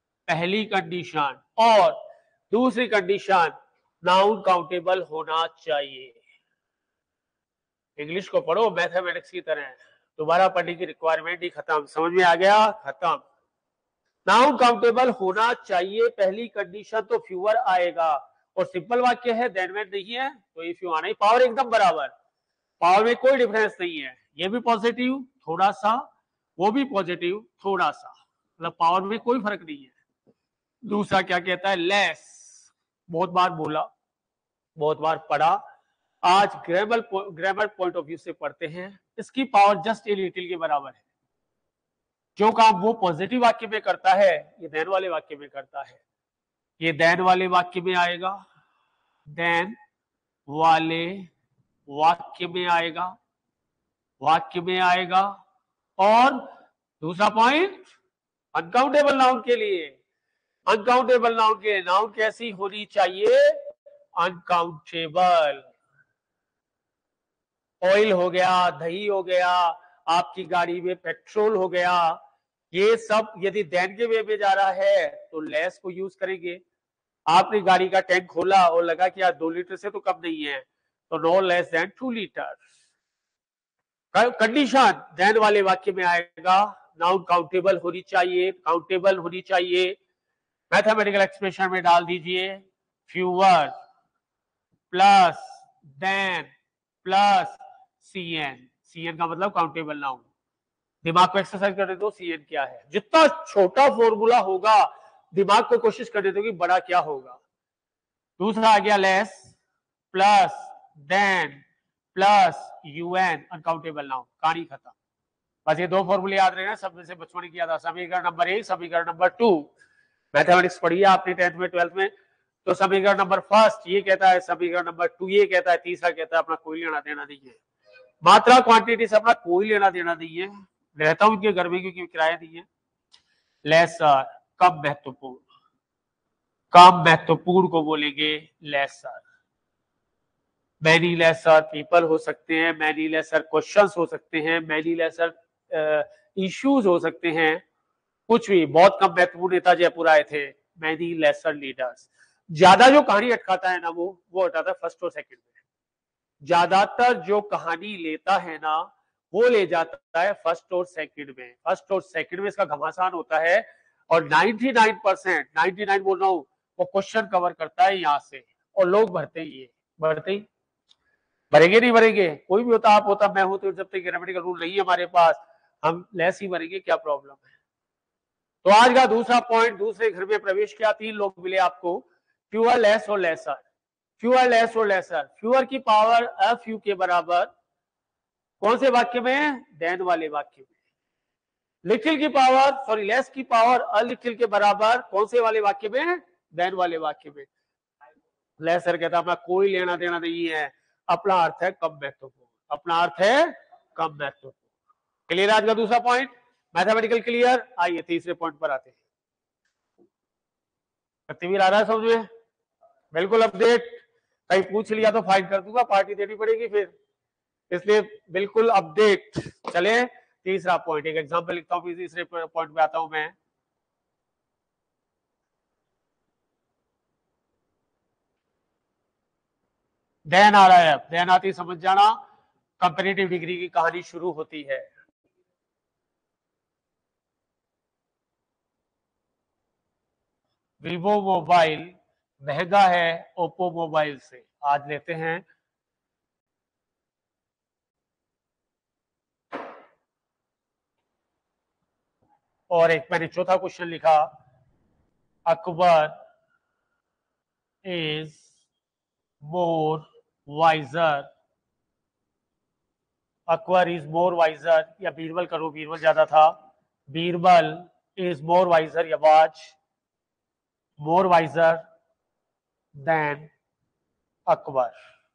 Speaker 1: और दूसरी कंडीशन नाउन काउंटेबल होना चाहिए। इंग्लिश को पढ़ो मैथमेटिक्स की तरह, दोबारा पढ़ने की रिक्वायरमेंट ही खत्म। समझ में आ गया? खत्म। नाउन काउंटेबल होना चाहिए, पहली कंडीशन तो फ्यूअर आएगा, और सिंपल वाक्य है, देन में नहीं है तो इफ यू आना ही। पावर एकदम बराबर, पावर में कोई डिफरेंस नहीं है। ये भी पॉजिटिव थोड़ा सा, वो भी पॉजिटिव थोड़ा सा, मतलब पावर में कोई फर्क नहीं है। दूसरा क्या कहता है? लेस। बहुत बार बोला, बहुत बार पढ़ा, आज ग्रामर पॉइंट ऑफ व्यू से पढ़ते हैं। इसकी पावर जस्ट ए लिटिल के बराबर है। जो काम वो पॉजिटिव वाक्य में करता है, ये देन वाले वाक्य में करता है। ये देन वाले वाक्य में आएगा, देन वाले वाक्य में आएगा, वाक्य में आएगा। और दूसरा पॉइंट, अनकाउंटेबल नाउन के लिए, अनकाउंटेबल नाउन के नाउन कैसी होनी चाहिए? अनकाउंटेबल। ऑयल हो गया, दही हो गया, आपकी गाड़ी में पेट्रोल हो गया, ये सब यदि देन के वे में जा रहा है तो लेस को यूज करेंगे। आपने गाड़ी का टैंक खोला और लगा कि यार 2 लीटर से तो कम नहीं है, तो no less than 2 litre. Condition than वाले वाक्य में आएगा, नाउन काउंटेबल होनी चाहिए, काउंटेबल होनी चाहिए। मैथमेटिकल एक्सप्रेशन में डाल दीजिए fewer plus than plus CN. CN का मतलब काउंटेबल नाउन। दिमाग को एक्सरसाइज करने दो, सीएन क्या है। जितना छोटा फॉर्मूला होगा, दिमाग को कोशिश करने दो कि बड़ा क्या होगा। दूसरा आ गया less plus than plus UN, uncountable noun. कहानी खत्म। बस ये 2 फॉर्मूले याद रहे, सब में से बचपन की याद आ। समीकरण नंबर 1, समीकरण नंबर 2। मैथमेटिक्स पढ़ी है आपने 10th में 12th में, तो समीकरण नंबर 1 ये कहता है, समीकरण नंबर 2 ये कहता है, तीसरा कहता है अपना कोई लेना देना नहीं है। मात्रा क्वांटिटी से अपना कोई लेना देना नहीं है। रहता हूं उनके घर में क्योंकि किराया नहीं है। लेसर, कम महत्वपूर्ण, कम महत्वपूर्ण को बोलेंगे लेसर। मैनी लेसर पीपल हो सकते हैं, मैनी लेसर क्वेश्चंस हो सकते हैं, मैनी लेसर इश्यूज हो सकते हैं, कुछ भी। बहुत कम महत्वपूर्ण नेता जयपुर आए थे, मैनी लेसर लीडर्स। ज्यादा जो कहानी अटकाता है ना, वो हटाता है फर्स्ट और सेकंड में। ज्यादातर जो कहानी लेता है ना, वो ले जाता है फर्स्ट और सेकंड में। फर्स्ट और सेकंड में इसका घमासान होता है, और 99% 99 बोल रहा हूं, वो क्वेश्चन कवर करता है यहां से, और लोग भरते ही भरेंगे नहीं भरेंगे। कोई भी होता, आप होता, मैं हूं, तो जब तक ग्रामेटिकल रूल नहीं है हमारे पास, हम लेस ही भरेंगे, क्या प्रॉब्लम है। तो आज का दूसरा पॉइंट, दूसरे घर में प्रवेश किया, 3 लोग मिले आपको, फ्यूअर, लेस और लेसर। फ्यूअर, लेस और लेसर। फ्यूअर की पावर अ फ्यू के बराबर कौन से वाक्य में? देन वाले वाक्य में। लिटिल की पावर, सॉरी लेस की पावर अ लिटिल के बराबर कौन से वाले वाक्य में? देन वाले वाक्य में। लेसर कहता अपना कोई लेना देना नहीं है, अपना अर्थ है कम महत्वपूर्ण, अपना अर्थ है कम महत्वपूर्ण। क्लियर आज का दूसरा पॉइंट, मैथमेटिकल क्लियर। आइए तीसरे पॉइंट पर आते हैं। सत्यवीर आ रहा है समझ में? बिल्कुल अपडेट। कहीं पूछ लिया तो फाइन कर दूंगा, पार्टी देनी पड़ेगी फिर, इसलिए बिल्कुल अपडेट। चले तीसरा पॉइंट, एक एग्जांपल लिखता हूं, तीसरे पॉइंट पे आता हूं मैं। देन आ रहा है, देन आती समझ जाना, कंपैरेटिव डिग्री की कहानी शुरू होती है। वीवो मोबाइल महंगा है ओप्पो मोबाइल से। आज लेते हैं और एक मैंने चौथा क्वेश्चन लिखा, Akbar is more wiser, Akbar is more wiser, या बीरबल करो, बीरबल ज्यादा था। बीरबल इज मोर वाइजर, या was more wiser than Akbar.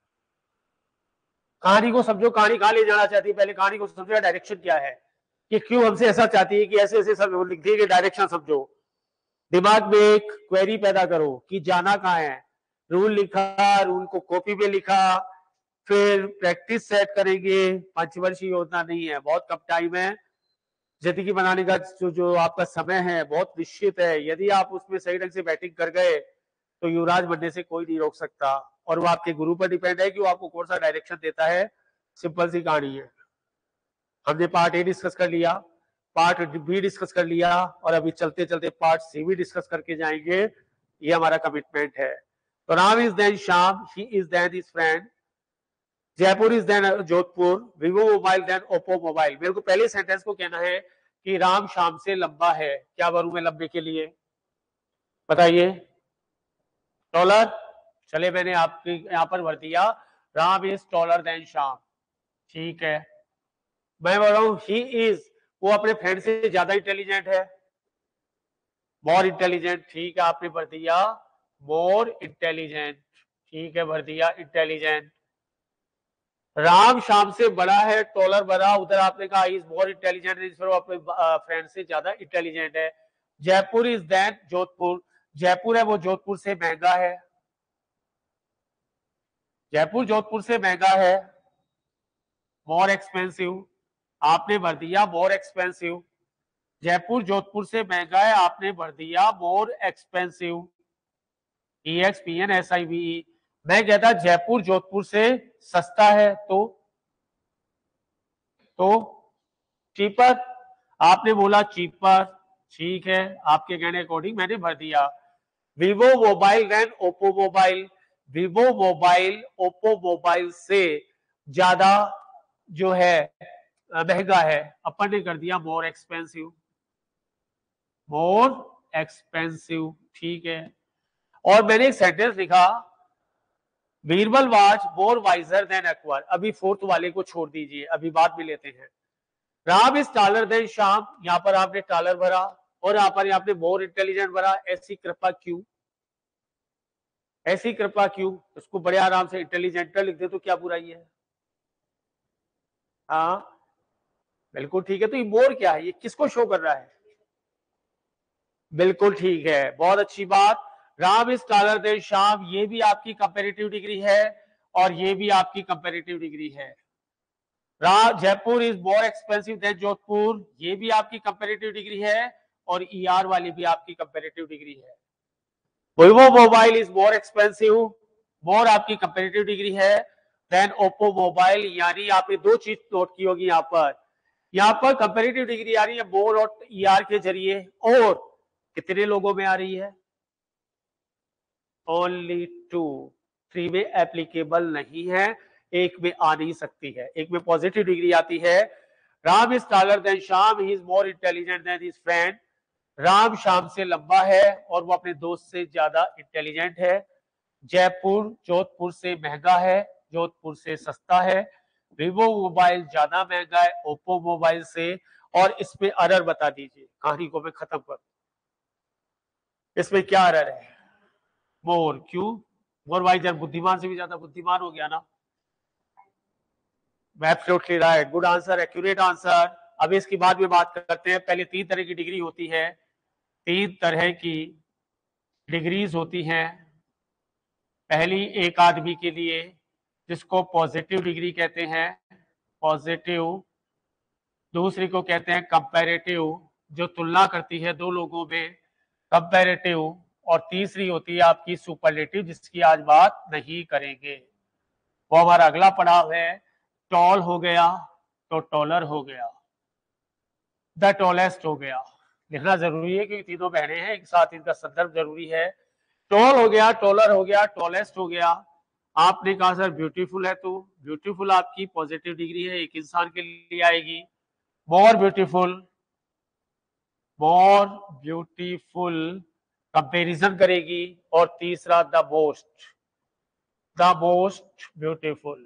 Speaker 1: कहानी को समझो, कहानी कहां ले जाना चाहती है, पहले कहानी को समझो, डायरेक्शन क्या है, कि क्यों हमसे ऐसा चाहती है कि ऐसे ऐसे सब लिख दिए, डायरेक्शन समझो। दिमाग में एक क्वेरी पैदा करो कि जाना कहां है, रूल लिखा, रूल को कॉपी पे लिखा, फिर प्रैक्टिस सेट करेंगे। पंचवर्षीय योजना नहीं है, बहुत कम टाइम है। जिंदगी बनाने का जो आपका समय है बहुत निश्चित है। यदि आप उसमें सही ढंग से बैटिंग कर गए तो युवराज बनने से कोई नहीं रोक सकता, और वो आपके गुरु पर डिपेंड है कि वो आपको कौन सा डायरेक्शन देता है। सिंपल सी कहानी है। हमने पार्ट ए डिस्कस कर लिया, पार्ट बी डिस्कस कर लिया, और अभी चलते चलते पार्ट सी भी डिस्कस करके जाएंगे। ये हमारा कमिटमेंट है। तो Ram is than Shyam, he is than his friend, Jaipur is than Jodhpur, Vivo mobile than Oppo mobile. मेरे को पहले सेंटेंस को कहना है कि राम श्याम से लंबा है। क्या भरूं मैं लंबे के लिए, बताइए? टॉलर। चले, मैंने आपके यहां पर भर दिया, Ram is taller than Shyam. ठीक है, मैं बोल रहा हूं ही इज, वो अपने फ्रेंड से ज्यादा इंटेलिजेंट है, मोर इंटेलिजेंट। ठीक है, आपने भर दिया मोर इंटेलिजेंट। ठीक है, भर दिया इंटेलिजेंट। राम श्याम से बड़ा है, टॉलर बड़ा, उधर आपने कहा इज मोर इंटेलिजेंट, इस पर अपने फ्रेंड से ज्यादा इंटेलिजेंट है। जयपुर इज देन जोधपुर, जयपुर है वो जोधपुर से महंगा है, जयपुर जोधपुर से महंगा है, मोर एक्सपेंसिव। आपने भर दिया मोर एक्सपेंसिव। जयपुर जोधपुर से महंगा है, आपने भर दिया मोर एक्सपेंसिव। EXPNSIVE। मैं कहता जयपुर जोधपुर से सस्ता है, तो चीपर। आपने बोला चीपर। ठीक है, आपके कहने अकॉर्डिंग मैंने भर दिया। Vivo mobile than Oppo mobile, Vivo mobile Oppo mobile से ज्यादा जो है महंगा है, अपन ने कर दिया मोर एक्सपेंसिव, मोर एक्सपेंसिव। ठीक है, और मैंने एक सेंटेंस लिखा, Birbal was more wiser than Akbar. अभी फोर्थ वाले को छोड़ दीजिए, अभी बाद में लेते हैं। Ram is taller than Shyam, यहां पर आपने टालर भरा, और यहां पर आपने मोर इंटेलिजेंट भरा। ऐसी कृपा क्यों, ऐसी कृपा क्यों? उसको बड़े आराम से इंटेलिजेंट लिख दे तो क्या बुराई है? हाँ बिल्कुल ठीक है। तो ये मोर क्या है, ये किसको शो कर रहा है? बिल्कुल ठीक है, बहुत अच्छी बात। Ram is taller than Shyam, ये भी आपकी कंपेरेटिव डिग्री है, और ये भी आपकी कंपेरेटिव डिग्री है। Jaipur is more expensive than Jodhpur, ये भी आपकी कंपेरेटिव डिग्री है, और ER वाली भी आपकी कंपेरेटिव डिग्री है। Vivo mobile is more expensive, more आपकी कंपेरेटिव डिग्री है, देन ओप्पो मोबाइल। यानी आपने दो चीज नोट की होगी यहाँ पर कंपेरेटिव डिग्री आ रही है मोर और ER के जरिए, और कितने लोगों में आ रही है? ओनली 2। 3 में एप्लीकेबल नहीं है, एक में आ नहीं सकती है, एक में पॉजिटिव डिग्री आती है। Ram is taller than Shyam, he is more intelligent than his friend. Ram Shyam से लंबा है और वो अपने दोस्त से ज्यादा इंटेलिजेंट है। जयपुर जोधपुर से महंगा है, जोधपुर से सस्ता है। विवो मोबाइल ज्यादा महंगा है ओप्पो मोबाइल से। और इसमें एरर बता दीजिए, कहानी को मैं खत्म कर, इसमें क्या एरर है? मोर क्यों? मोर वाइजर, बुद्धिमान से भी ज्यादा बुद्धिमान हो गया ना। Absolutely right, good answer, accurate answer. अब इसकी बाद में बात करते हैं। पहले 3 तरह की डिग्री होती है, 3 तरह की डिग्रीज होती हैं। पहली एक आदमी के लिए जिसको पॉजिटिव डिग्री कहते हैं, पॉजिटिव। दूसरी को कहते हैं कंपैरेटिव, जो तुलना करती है दो लोगों में, कंपैरेटिव। और तीसरी होती है आपकी सुपरलेटिव, जिसकी आज बात नहीं करेंगे। वो हमारा अगला पड़ाव है। टॉल हो गया तो टॉलर हो गया, द टॉलेस्ट हो गया। लिखना जरूरी है क्योंकि तीनों बहनें हैं, एक साथ इनका संदर्भ जरूरी है। टॉल हो गया, टॉलर हो गया, टॉलेस्ट हो गया। आपने कहा सर ब्यूटीफुल है, तो ब्यूटीफुल आपकी पॉजिटिव डिग्री है, एक इंसान के लिए आएगी। More beautiful, more beautiful comparison करेगी। और तीसरा the most, the most beautiful,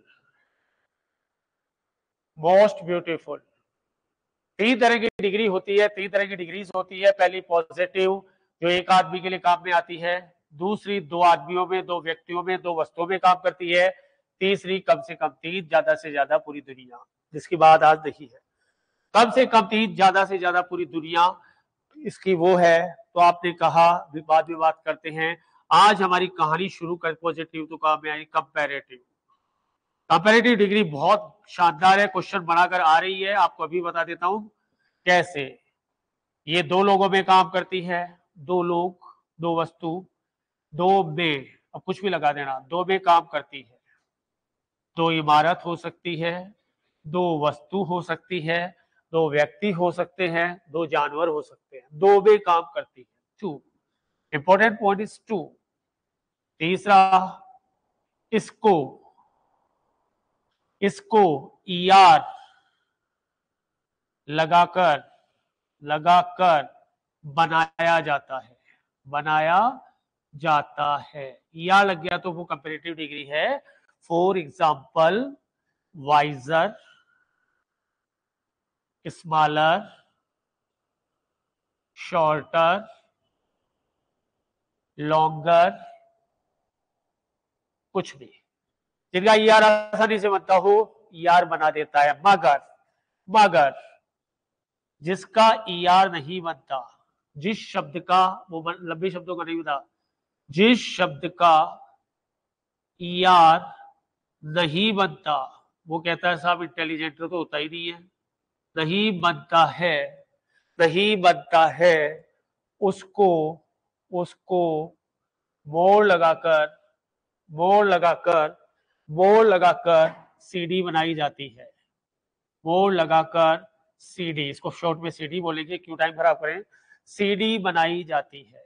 Speaker 1: most beautiful. 3 तरह की डिग्री होती है, 3 तरह की डिग्रीज होती है। पहली पॉजिटिव, जो एक आदमी के लिए काम में आती है। दूसरी 2 आदमियों में, 2 व्यक्तियों में, 2 वस्तुओं में काम करती है। तीसरी कम से कम 3, ज्यादा से ज्यादा पूरी दुनिया, जिसकी बात आज नहीं है। कम से कम 3, ज्यादा से ज्यादा पूरी दुनिया, इसकी वो है। तो आपने कहा बाद में बात करते हैं। आज हमारी कहानी शुरू कर पॉजिटिव तो काम में आई कंपैरेटिव। कंपैरेटिव डिग्री बहुत शानदार है, क्वेश्चन बनाकर आ रही है, आपको अभी बता देता हूं कैसे। ये दो लोगों में काम करती है, दो लोग, दो वस्तु, दो में, अब कुछ भी लगा देना, दो में काम करती है। दो इमारत हो सकती है, दो वस्तु हो सकती है, दो व्यक्ति हो सकते हैं, दो जानवर हो सकते हैं, दो में काम करती है। Two, important point is two. तीसरा, इसको इसको ईआर लगाकर लगाकर बनाया जाता है, बनाया जाता है। ईआर लग गया तो वो कंपैरेटिव डिग्री है। For example, wiser, smaller, shorter, longer, कुछ भी जिनका ईआर आसानी से बनता हो, ईआर बना देता है। मगर मगर जिसका ईआर नहीं बनता, जिस शब्द का, वो लंबे शब्दों का नहीं बता, जिस शब्द का ईआर नहीं बनता, वो कहता है साहब इंटेलिजेंट तो होता ही नहीं है। नहीं बनता है, नहीं बनता है, उसको उसको मोड़ लगाकर मोड़ लगाकर मोड़ लगाकर सीडी बनाई जाती है। मोड़ लगाकर सीडी, इसको शॉर्ट में सीडी बोलेंगे, क्यों टाइम खराब करें। सीडी बनाई जाती है,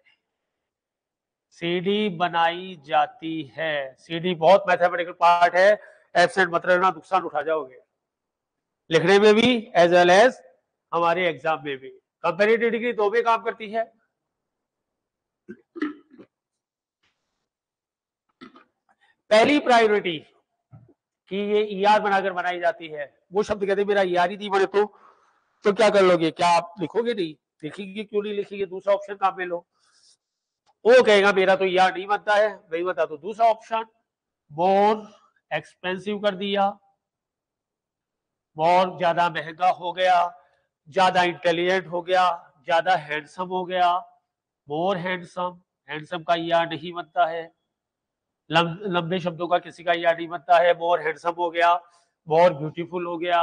Speaker 1: सीडी बनाई जाती है। सीडी बहुत मैथमेटिकल पार्ट है, एब्सेंट मत रहना, नुकसान उठा जाओगे लिखने में भी एज वेल एज हमारे एग्जाम में भी। कंपैरेटिव डिग्री दो में काम करती है। पहली प्रायोरिटी कि ये ईआर बनाकर बनाई जाती है। वो शब्द कहते मेरा ईआर ही नहीं बने तो क्या कर लोगे, क्या आप लिखोगे नहीं, लिखेंगे क्यों नहीं लिखेंगे, दूसरा ऑप्शन काम में लो। वो कहेगा मेरा तो ईआर नहीं बनता है, नहीं बता तो दूसरा ऑप्शन, मोर एक्सपेंसिव कर दिया, मोर ज्यादा महंगा हो गया, ज्यादा इंटेलिजेंट हो गया, ज्यादा हैंडसम हो गया, मोर हैंडसम। हैंडसम का ईआर नहीं बनता है, लंबे शब्दों का किसी का ईआर नहीं बनता है। मोर हैंडसम हो गया, मोर ब्यूटीफुल हो गया।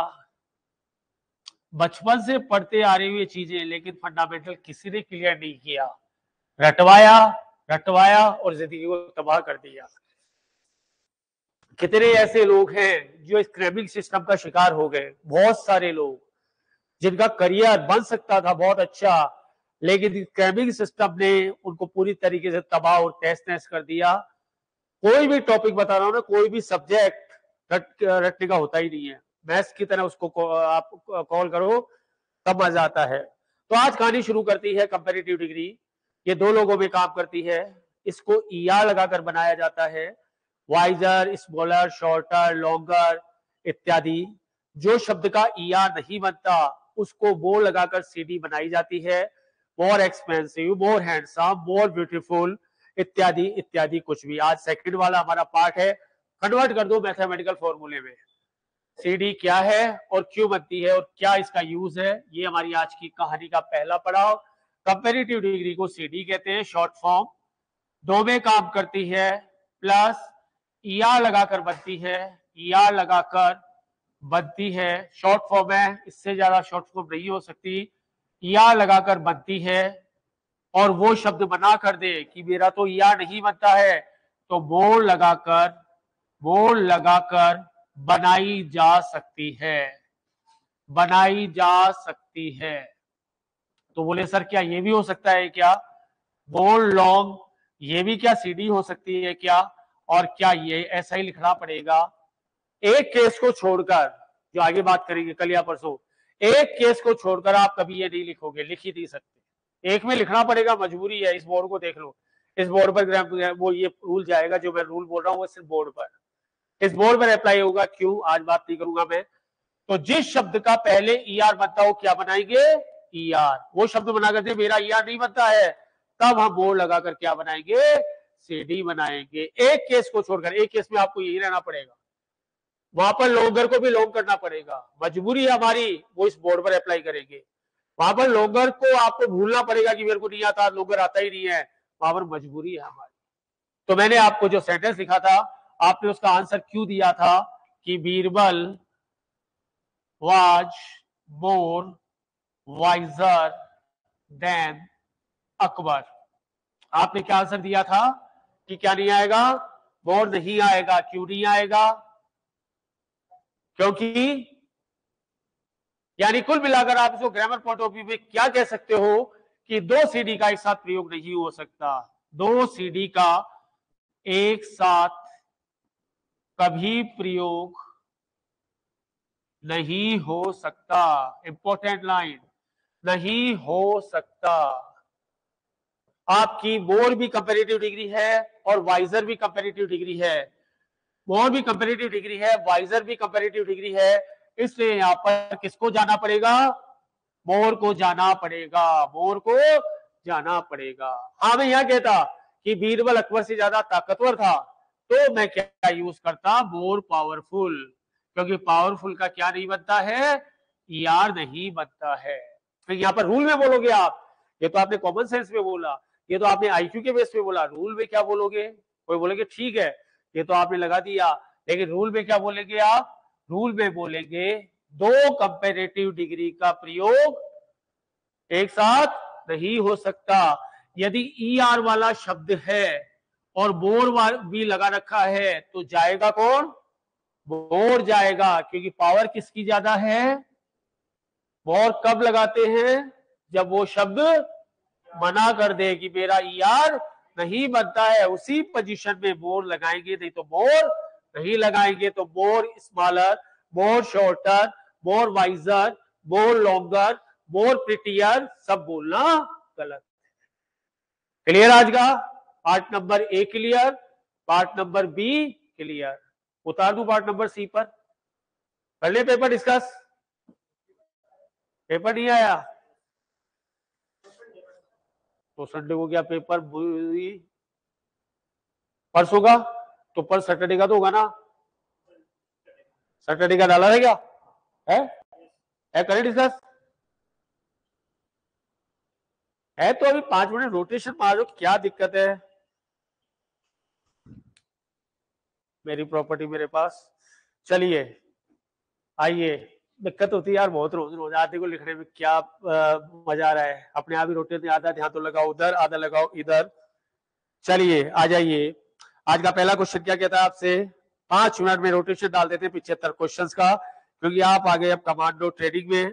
Speaker 1: बचपन से पढ़ते आ रही हुई चीजें, लेकिन फंडामेंटल किसी ने क्लियर नहीं किया, रटवाया रटवाया और जिंदगी को तबाह कर दिया। कितने ऐसे लोग हैं जो स्क्रैमिंग सिस्टम का शिकार हो गए, बहुत सारे लोग जिनका करियर बन सकता था बहुत अच्छा, लेकिन स्क्रैमिंग सिस्टम ने उनको पूरी तरीके से तबाह और तहस नहस कर दिया। कोई भी टॉपिक बता रहा हूं ना, कोई भी सब्जेक्ट रटने का होता ही नहीं है। मैथ्स की तरह उसको आप कॉल करो तब मजा आता है। तो आज कहानी शुरू करती है कंपैरेटिव डिग्री। ये दो लोगों में काम करती है, इसको ईआर लगाकर बनाया जाता है। वाइजर, स्मॉलर, शॉर्टर, लॉन्गर इत्यादि। जो शब्द का ईआर नहीं बनता, उसको मोर लगाकर सीडी बनाई जाती है। More expensive, more handsome, more beautiful इत्यादि इत्यादि कुछ भी। आज सेकंड वाला हमारा पार्ट है, कन्वर्ट कर दो मैथमेटिकल फॉर्मूले में। सीडी क्या है और क्यों बनती है और क्या इसका यूज है, ये हमारी आज की कहानी का पहला पड़ाव। कंपैरेटिव डिग्री को सीडी कहते हैं, शॉर्ट फॉर्म। दो में काम करती है, प्लस ईआर लगाकर बनती है, ईआर लगाकर बनती है, शॉर्ट फॉर्म है, इससे ज्यादा शॉर्ट फॉर्म नहीं हो सकती। ईआर लगाकर बनती है, और वो शब्द बना कर दे कि मेरा तो ईआर नहीं बनता है, तो मोर लगाकर बनाई जा सकती है, बनाई जा सकती है। तो बोले सर क्या ये भी हो सकता है क्या, मोर लॉन्ग, ये भी क्या सीडी हो सकती है क्या, और क्या ये ऐसा ही लिखना पड़ेगा। एक केस को छोड़कर, जो आगे बात करेंगे कल या परसों, एक केस को छोड़कर आप कभी ये नहीं लिखोगे, लिख ही नहीं सकते। एक में लिखना पड़ेगा, मजबूरी है। इस बोर्ड को देख लो, इस बोर्ड पर वो ये रूल जाएगा, जो मैं रूल बोल रहा हूँ वो सिर्फ बोर्ड पर, इस बोर्ड पर अप्लाई होगा। क्यों, आज बात नहीं करूंगा मैं। तो जिस शब्द का पहले ईआर बनता हो, क्या बनाएंगे, ईआर। वो शब्द बना करके मेरा ईआर नहीं बनता है, तब हम मोर लगाकर क्या बनाएंगे, सीडी बनाएंगे। एक केस को छोड़कर, एक केस में आपको यही रहना पड़ेगा, वहां पर लॉन्गर को भी लॉन्ग करना पड़ेगा, मजबूरी है हमारी, वो इस बोर्ड पर अप्लाई करेंगे। वहां पर लॉन्गर को आपको भूलना पड़ेगा कि मेरे को नहीं आता, लॉन्गर आता ही नहीं है, वहां पर मजबूरी है हमारी। तो मैंने आपको जो सेंटेंस लिखा था, आपने उसका आंसर क्यों दिया था कि Birbal was more wiser than Akbar. आपने क्या आंसर दिया था कि क्या नहीं आएगा, मोर नहीं आएगा। क्यों नहीं आएगा? क्योंकि यानी कुल मिलाकर आप इसको ग्रामर पॉइंट ऑफ व्यू में क्या कह सकते हो कि दो सीडी का एक साथ प्रयोग नहीं हो सकता। दो सीडी का एक साथ कभी प्रयोग नहीं हो सकता। इंपॉर्टेंट लाइन, नहीं हो सकता। आपकी मोर भी कंपैरेटिव डिग्री है और वाइजर भी कंपैरेटिव डिग्री है। मोर भी कंपैरेटिव डिग्री है, वाइजर भी कंपैरेटिव डिग्री है। इसलिए यहां पर किसको जाना पड़ेगा? मोर को जाना पड़ेगा, मोर को जाना पड़ेगा। हाँ, मैं यहां कहता कि बीरबल अकबर से ज्यादा ताकतवर था तो मैं क्या यूज करता? More powerful. क्योंकि पावरफुल का क्या नहीं बनता है? यार नहीं बनता है। फिर यहां पर रूल में बोलोगे आप, ये तो आपने कॉमन सेंस में बोला, ये तो आपने आईक्यू के बेस पे बोला। रूल में क्या बोलोगे? कोई बोलेंगे ठीक है ये तो आपने लगा दिया, लेकिन रूल में क्या बोलेंगे आप? रूल में बोलेंगे दो कंपैरेटिव डिग्री का प्रयोग एक साथ नहीं हो सकता। यदि ई आर वाला शब्द है और मोर भी लगा रखा है तो जाएगा कौन? मोर जाएगा, क्योंकि पावर किसकी ज्यादा है? मोर कब लगाते हैं? जब वो शब्द मना कर दे कि मेरा ई आर नहीं बनता है, उसी पोजीशन में मोर लगाएंगे, नहीं तो मोर नहीं लगाएंगे। तो more smaller, more shorter, more wiser, more longer, more prettier सब बोलना गलत। क्लियर? आज का part number A clear, part number B clear. उतार दूं पार्ट नंबर सी पर? कर ले पेपर डिस्कस। पेपर नहीं आया तो संडे को क्या पेपर? परसों का तो पर सैटरडे का तो होगा ना? सैटरडे का डाला है क्या? है करें डिस्कस? है तो अभी 5 मिनट रोटेशन मारो, क्या दिक्कत है? मेरी प्रॉपर्टी मेरे पास। चलिए आइए। दिक्कत होती है यार बहुत, रोज रोज आते को लिखने में क्या मजा आ रहा है। अपने आप ही रोटेशन आता है, ध्यान तो लगाओ उधर, आधा लगाओ इधर। चलिए आ जाइए। आज का पहला क्वेश्चन क्या कहता है आपसे? 5 मिनट में रोटेशन डाल देते हैं 75 क्वेश्चंस का, क्योंकि आप आ गए अब कमांडो ट्रेडिंग में।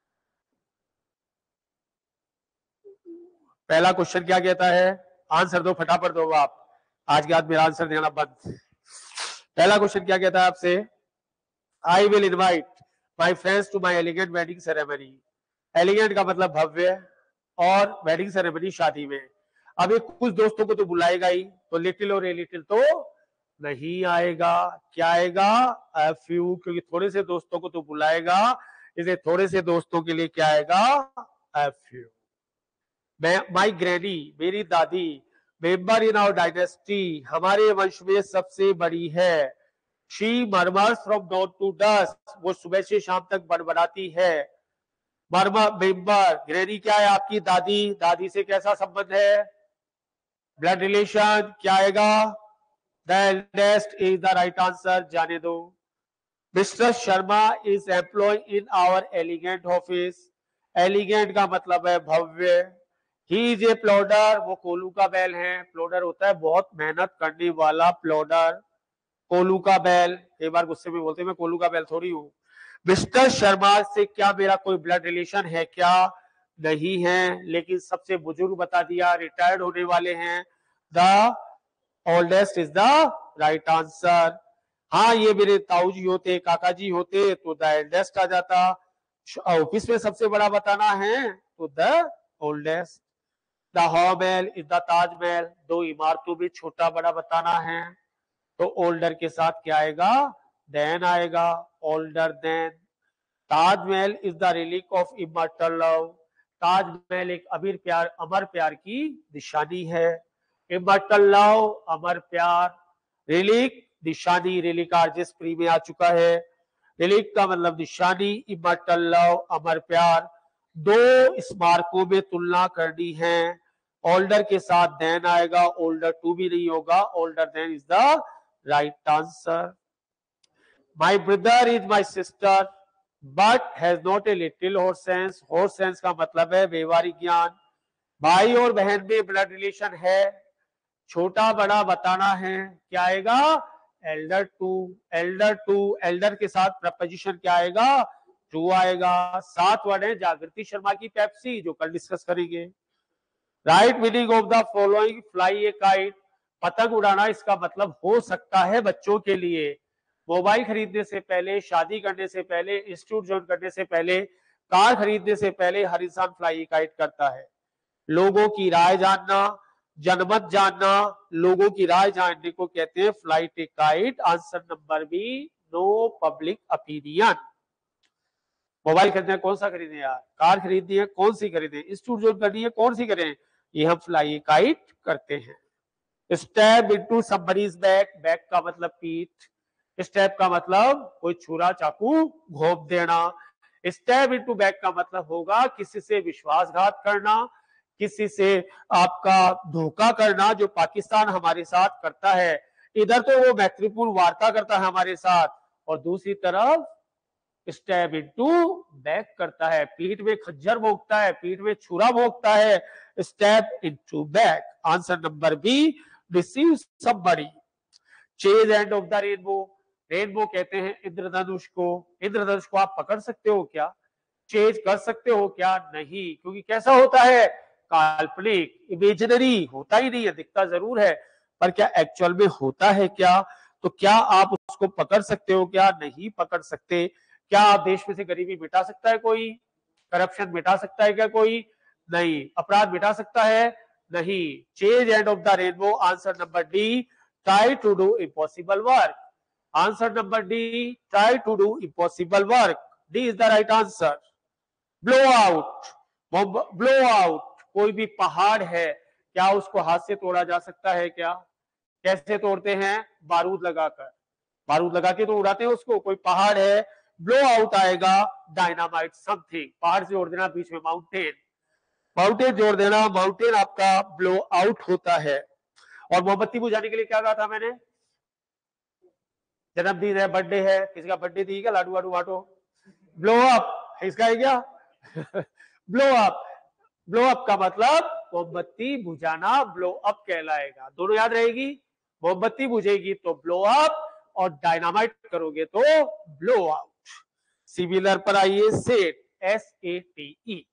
Speaker 1: पहला क्वेश्चन क्या कहता है? आंसर दो फटाफट दो आप, आज के बाद मेरा आंसर देना बंद। पहला क्वेश्चन क्या कहता है आपसे? I will invite my friends to my elegant wedding ceremony. Elegant का मतलब भव्य और वेडिंग सेरेमनी शादी में। अब एक कुछ दोस्तों को तो बुलाएगा ही, तो लिटिल और ए लिटिल तो नहीं आएगा। क्या आएगा? अ फ्यू, क्योंकि थोड़े से दोस्तों को तो बुलाएगा, इसलिए थोड़े से दोस्तों के लिए क्या आएगा? A few. माई ग्रैनी, मेरी दादी, मेंबर इन आवर डायनेस्टी, हमारे वंश में सबसे बड़ी है। She murmurs from dawn to dusk, वो सुबह से शाम तक बड़बड़ाती है। मरमर मेंबर, ग्रैनी क्या है? आपकी दादी। दादी से कैसा संबंध है? Blood relation. क्या आएगा? The eldest is the right answer, जाने दो। Mister Sharma is employ in our elegant office. Elegant का मतलब है भव्य। ही इज ए प्लॉडर, वो कोलू का बैल है। प्लॉडर होता है बहुत मेहनत करने वाला, प्लॉडर। कोलू का बैल, कई बार गुस्से में बोलते हैं मैं कोलू का बैल थोड़ी हूं। मिस्टर शर्मा से क्या मेरा कोई ब्लड रिलेशन है? क्या नहीं है, लेकिन सबसे बुजुर्ग बता दिया, रिटायर्ड होने वाले हैं। The oldest is the right answer. हाँ, ये मेरे ताऊ जी होते, काका जी होते तो द एल्डेस्ट आ जाता। ऑफिस में सबसे बड़ा बताना है तो द ओल्डेस्ट। द हॉमैल इज द ताजमहल, दो इमारतों में छोटा बड़ा बताना है तो ओल्डर के साथ क्या आएगा? देन आएगा, older than. Taj Mahal is the relic of immortal love, Taj Mahal एक अमर प्यार की निशानी है। इमॉर्टल लव, अमर प्यार। रिलिक, निशानी, रिलिक आरजेस प्री में आ चुका है। रिलिक का मतलब निशानी, इमॉर्टल लव, अमर प्यार। दो स्मारकों में तुलना करनी है, ओल्डर के साथ देन आएगा, ओल्डर टू भी नहीं होगा, older than is the right answer. My brother is my sister but has not a little horse sense. Horse sense का मतलब है व्यवहारिक ज्ञान। भाई और बहन में ब्लड रिलेशन है, छोटा बड़ा बताना है, क्या आएगा? Elder to. Elder to, elder के साथ प्रपोजिशन क्या आएगा? टू आएगा। 7 वर्ड है जागृति शर्मा की पेप्सी, जो कल डिस्कस करेंगे। Right meaning of the following, fly a kite, पतंग उड़ाना इसका मतलब हो सकता है बच्चों के लिए मोबाइल खरीदने से पहले, शादी करने से पहले, इंस्टीट्यूट ज्वाइन करने से पहले, कार खरीदने से पहले हर इंसान फ्लाई ए काइट करता है। लोगों की राय जानना, जनमत जानना, लोगों की राय जानने को कहते हैं flight a kite. Answer number B, no public opinion. Mobile खरीदना है, कौन सा खरीदें यार? कार खरीदनी है, कौन सी खरीदें? इंस्टीट्यूट ज्वाइन करनी है, कौन सी करें? ये हम फ्लाई ए काइट करते हैं। Stab into somebody's back, back का मतलब पीठ, स्टैब का मतलब कोई छुरा चाकू घोंप देना। स्टैब इनटू बैक का मतलब होगा किसी से विश्वासघात करना, किसी से आपका धोखा करना, जो पाकिस्तान हमारे साथ करता है। इधर तो वो मैत्रीपूर्ण वार्ता करता है हमारे साथ, और दूसरी तरफ स्टैब इनटू बैक करता है, पीठ में खज्जर भोंकता है, पीठ में छुरा भोंकता है। Stab into back. Answer number B, receive somebody. Chase end of the rainbow, rainbow कहते हैं इंद्रधनुष को। इंद्रधनुष को आप पकड़ सकते हो क्या? चेज कर सकते हो क्या? नहीं, क्योंकि कैसा होता है? काल्पनिक, इमेजिनरी, होता ही नहीं है, दिखता जरूर है, पर क्या एक्चुअल में होता है क्या? तो क्या आप उसको पकड़ सकते हो क्या? नहीं पकड़ सकते। क्या आप देश में से गरीबी मिटा सकता है कोई? करप्शन मिटा सकता है क्या कोई? नहीं। अपराध मिटा सकता है? नहीं। Chase end of the rainbow. Answer number D, try to do impossible work. Answer number D, try to do impossible work. D is the right answer. Blow out, blow out, कोई भी पहाड़ है, क्या उसको हाथ से तोड़ा जा सकता है क्या? कैसे तोड़ते हैं? बारूद लगाकर, बारूद लगा के तो उड़ाते हैं उसको। कोई पहाड़ है, ब्लो आउट आएगा, डायनामाइट समथिंग, पहाड़ से जोड़ देना, बीच में माउंटेन, माउंटेन जोड़ देना, माउंटेन आपका ब्लो आउट होता है। और मोमबत्ती बुझाने के लिए क्या कहा था मैंने? जन्मदिन है, बर्थडे है, किसी का बर्थडे थी क्या? लाडू वाडू बांटो। ब्लो अप, इसका है क्या? ब्लो अप, ब्लो अप का मतलब मोमबत्ती बुझाना, ब्लो अप कहलाएगा। दोनों याद रहेगी, मोमबत्ती बुझेगी तो ब्लो अप, और डायनामाइट करोगे तो ब्लो आउट। सिमिलर पर आइए, सेट, SATE,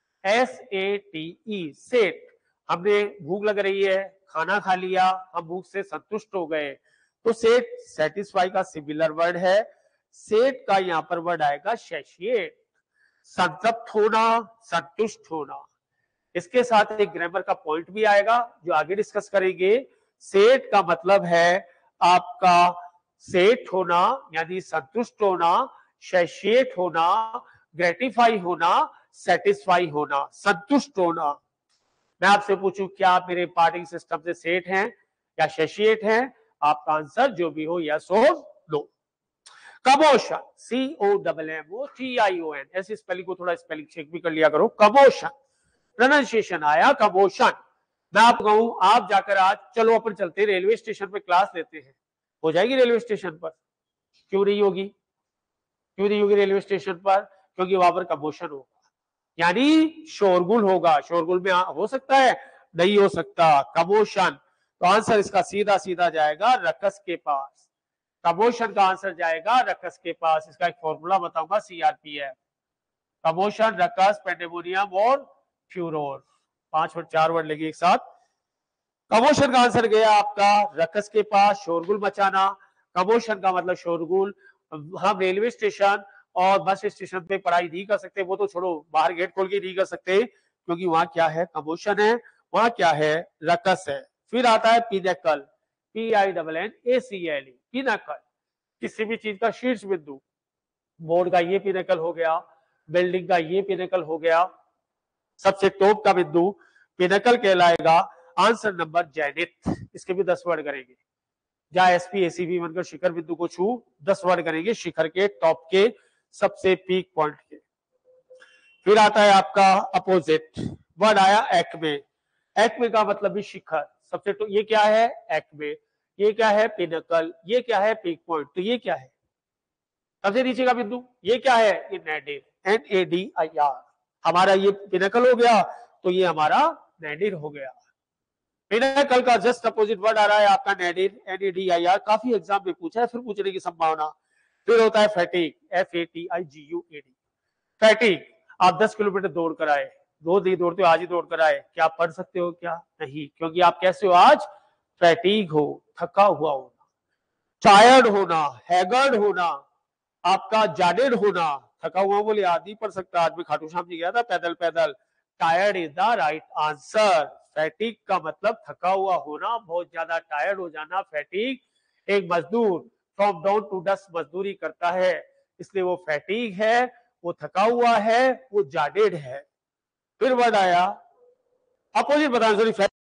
Speaker 1: SATE, सेट। हमने भूख लग रही है, खाना खा लिया, हम भूख से संतुष्ट हो गए, तो सेट सेटिस्फाई का सिमिलर वर्ड है। सेट का यहां पर वर्ड आएगा सैटिस्फाइड, संतृप्त होना, संतुष्ट होना। इसके साथ एक ग्रामर का पॉइंट भी आएगा जो आगे डिस्कस करेंगे। सेट का मतलब है आपका सेट होना, यानी संतुष्ट होना, सैटिस्फाइड होना, ग्रेटिफाई होना, सेटिस्फाई होना, संतुष्ट होना। मैं आपसे पूछूं, क्या आप मेरे पार्टिंग सिस्टम से सेट हैं या सैटिस्फाइड हैं? आपका आंसर जो भी हो, यस और नो। कमोशन, COMMOTION, ऐसी स्पेलिंग को थोड़ा स्पेलिंग चेक भी कर लिया करो। कमोशन, प्रोनाउंसिएशन आया कमोशन। मैं आपको कहूं, आप जाकर आज, चलो अपन चलते रेलवे स्टेशन पे क्लास लेते हैं, हो जाएगी रेलवे स्टेशन पर? क्यों नहीं होगी? क्यों नहीं होगी रेलवे स्टेशन पर? क्योंकि वहां पर कमोशन होगा, यानी शोरगुल होगा। शोरगुल में हो सकता है? नहीं हो सकता। कमोशन, तो आंसर इसका सीधा सीधा जाएगा रकस के पास। कमोशन का आंसर जाएगा रकस के पास। इसका एक फॉर्मूला बताऊंगा, CRPF, कमोशन, रकस, पेंडेमोनियम और फ्यूरोर, 5 और 4 वर्ड लगे एक साथ। कमोशन का आंसर गया आपका रकस के पास, शोरगुल मचाना। कमोशन का मतलब शोरगुल। हम रेलवे स्टेशन और बस स्टेशन पे पढ़ाई नहीं कर सकते, वो तो छोड़ो, बाहर गेट खोल के नहीं कर सकते, क्योंकि वहां क्या है? कमोशन है, वहां क्या है? रकस है। फिर आता है पिनेकल, PINNACLE, पिनेकल, किसी भी चीज का शीर्ष बिंदु। बोर्ड का ये पिनेकल हो गया, बिल्डिंग का ये पिनेकल हो गया, सबसे टॉप का बिंदु पिनेकल कहलाएगा। आंसर नंबर जैनिथ, इसके भी 10 वर्ड करेंगे। जहां SP ACB बनकर शिखर बिंदु को छू, 10 वर्ड करेंगे शिखर के, टॉप के, सबसे पीक पॉइंट के। फिर आता है आपका अपोजिट, वर्ड आया एक्मे, एक्मे का मतलब भी शिखर, सबसे तो ये क्या है एक्मे, ये क्या है पिनकल, ये क्या है पीक पॉइंट, तो ये क्या है सबसे नीचे का बिंदु, ये क्या है ये नैडिर, NADIR, हमारा ये पिनकल हो गया तो ये हमारा नैडिर हो गया। पिनकल का जस्ट अपोजिट वर्ड आ रहा है आपका नैडिर, NADIR, काफी एग्जाम में पूछा है, फिर पूछने की संभावना। फिर होता है फैटिग, FATIGUAD, फैटिग, आप 10 किलोमीटर दौड़ कर आए, रोज नहीं दौड़ते हो, आज ही दौड़ कर आए, क्या आप पढ़ सकते हो क्या? नहीं, क्योंकि आप कैसे हो आज, फैटिग हो, थका हुआ होना, टायर्ड होना, हैगर्ड होना, आपका जाडेड होना, थका हुआ बोले आदमी पढ़ सकता, आज मैं खाटू श्याम जी गया था पैदल पैदल। Tired is the right answer. Fatigue का मतलब थका हुआ होना, बहुत ज्यादा टायर्ड हो जाना, फैटिक। एक मजदूर फ्रॉम डाउन टू डस्ट मजदूरी करता है, इसलिए वो फैटिक है, वो थका हुआ है, वो जाडेड है। फिर वर्ड आया अपोजिट बताना, सॉरी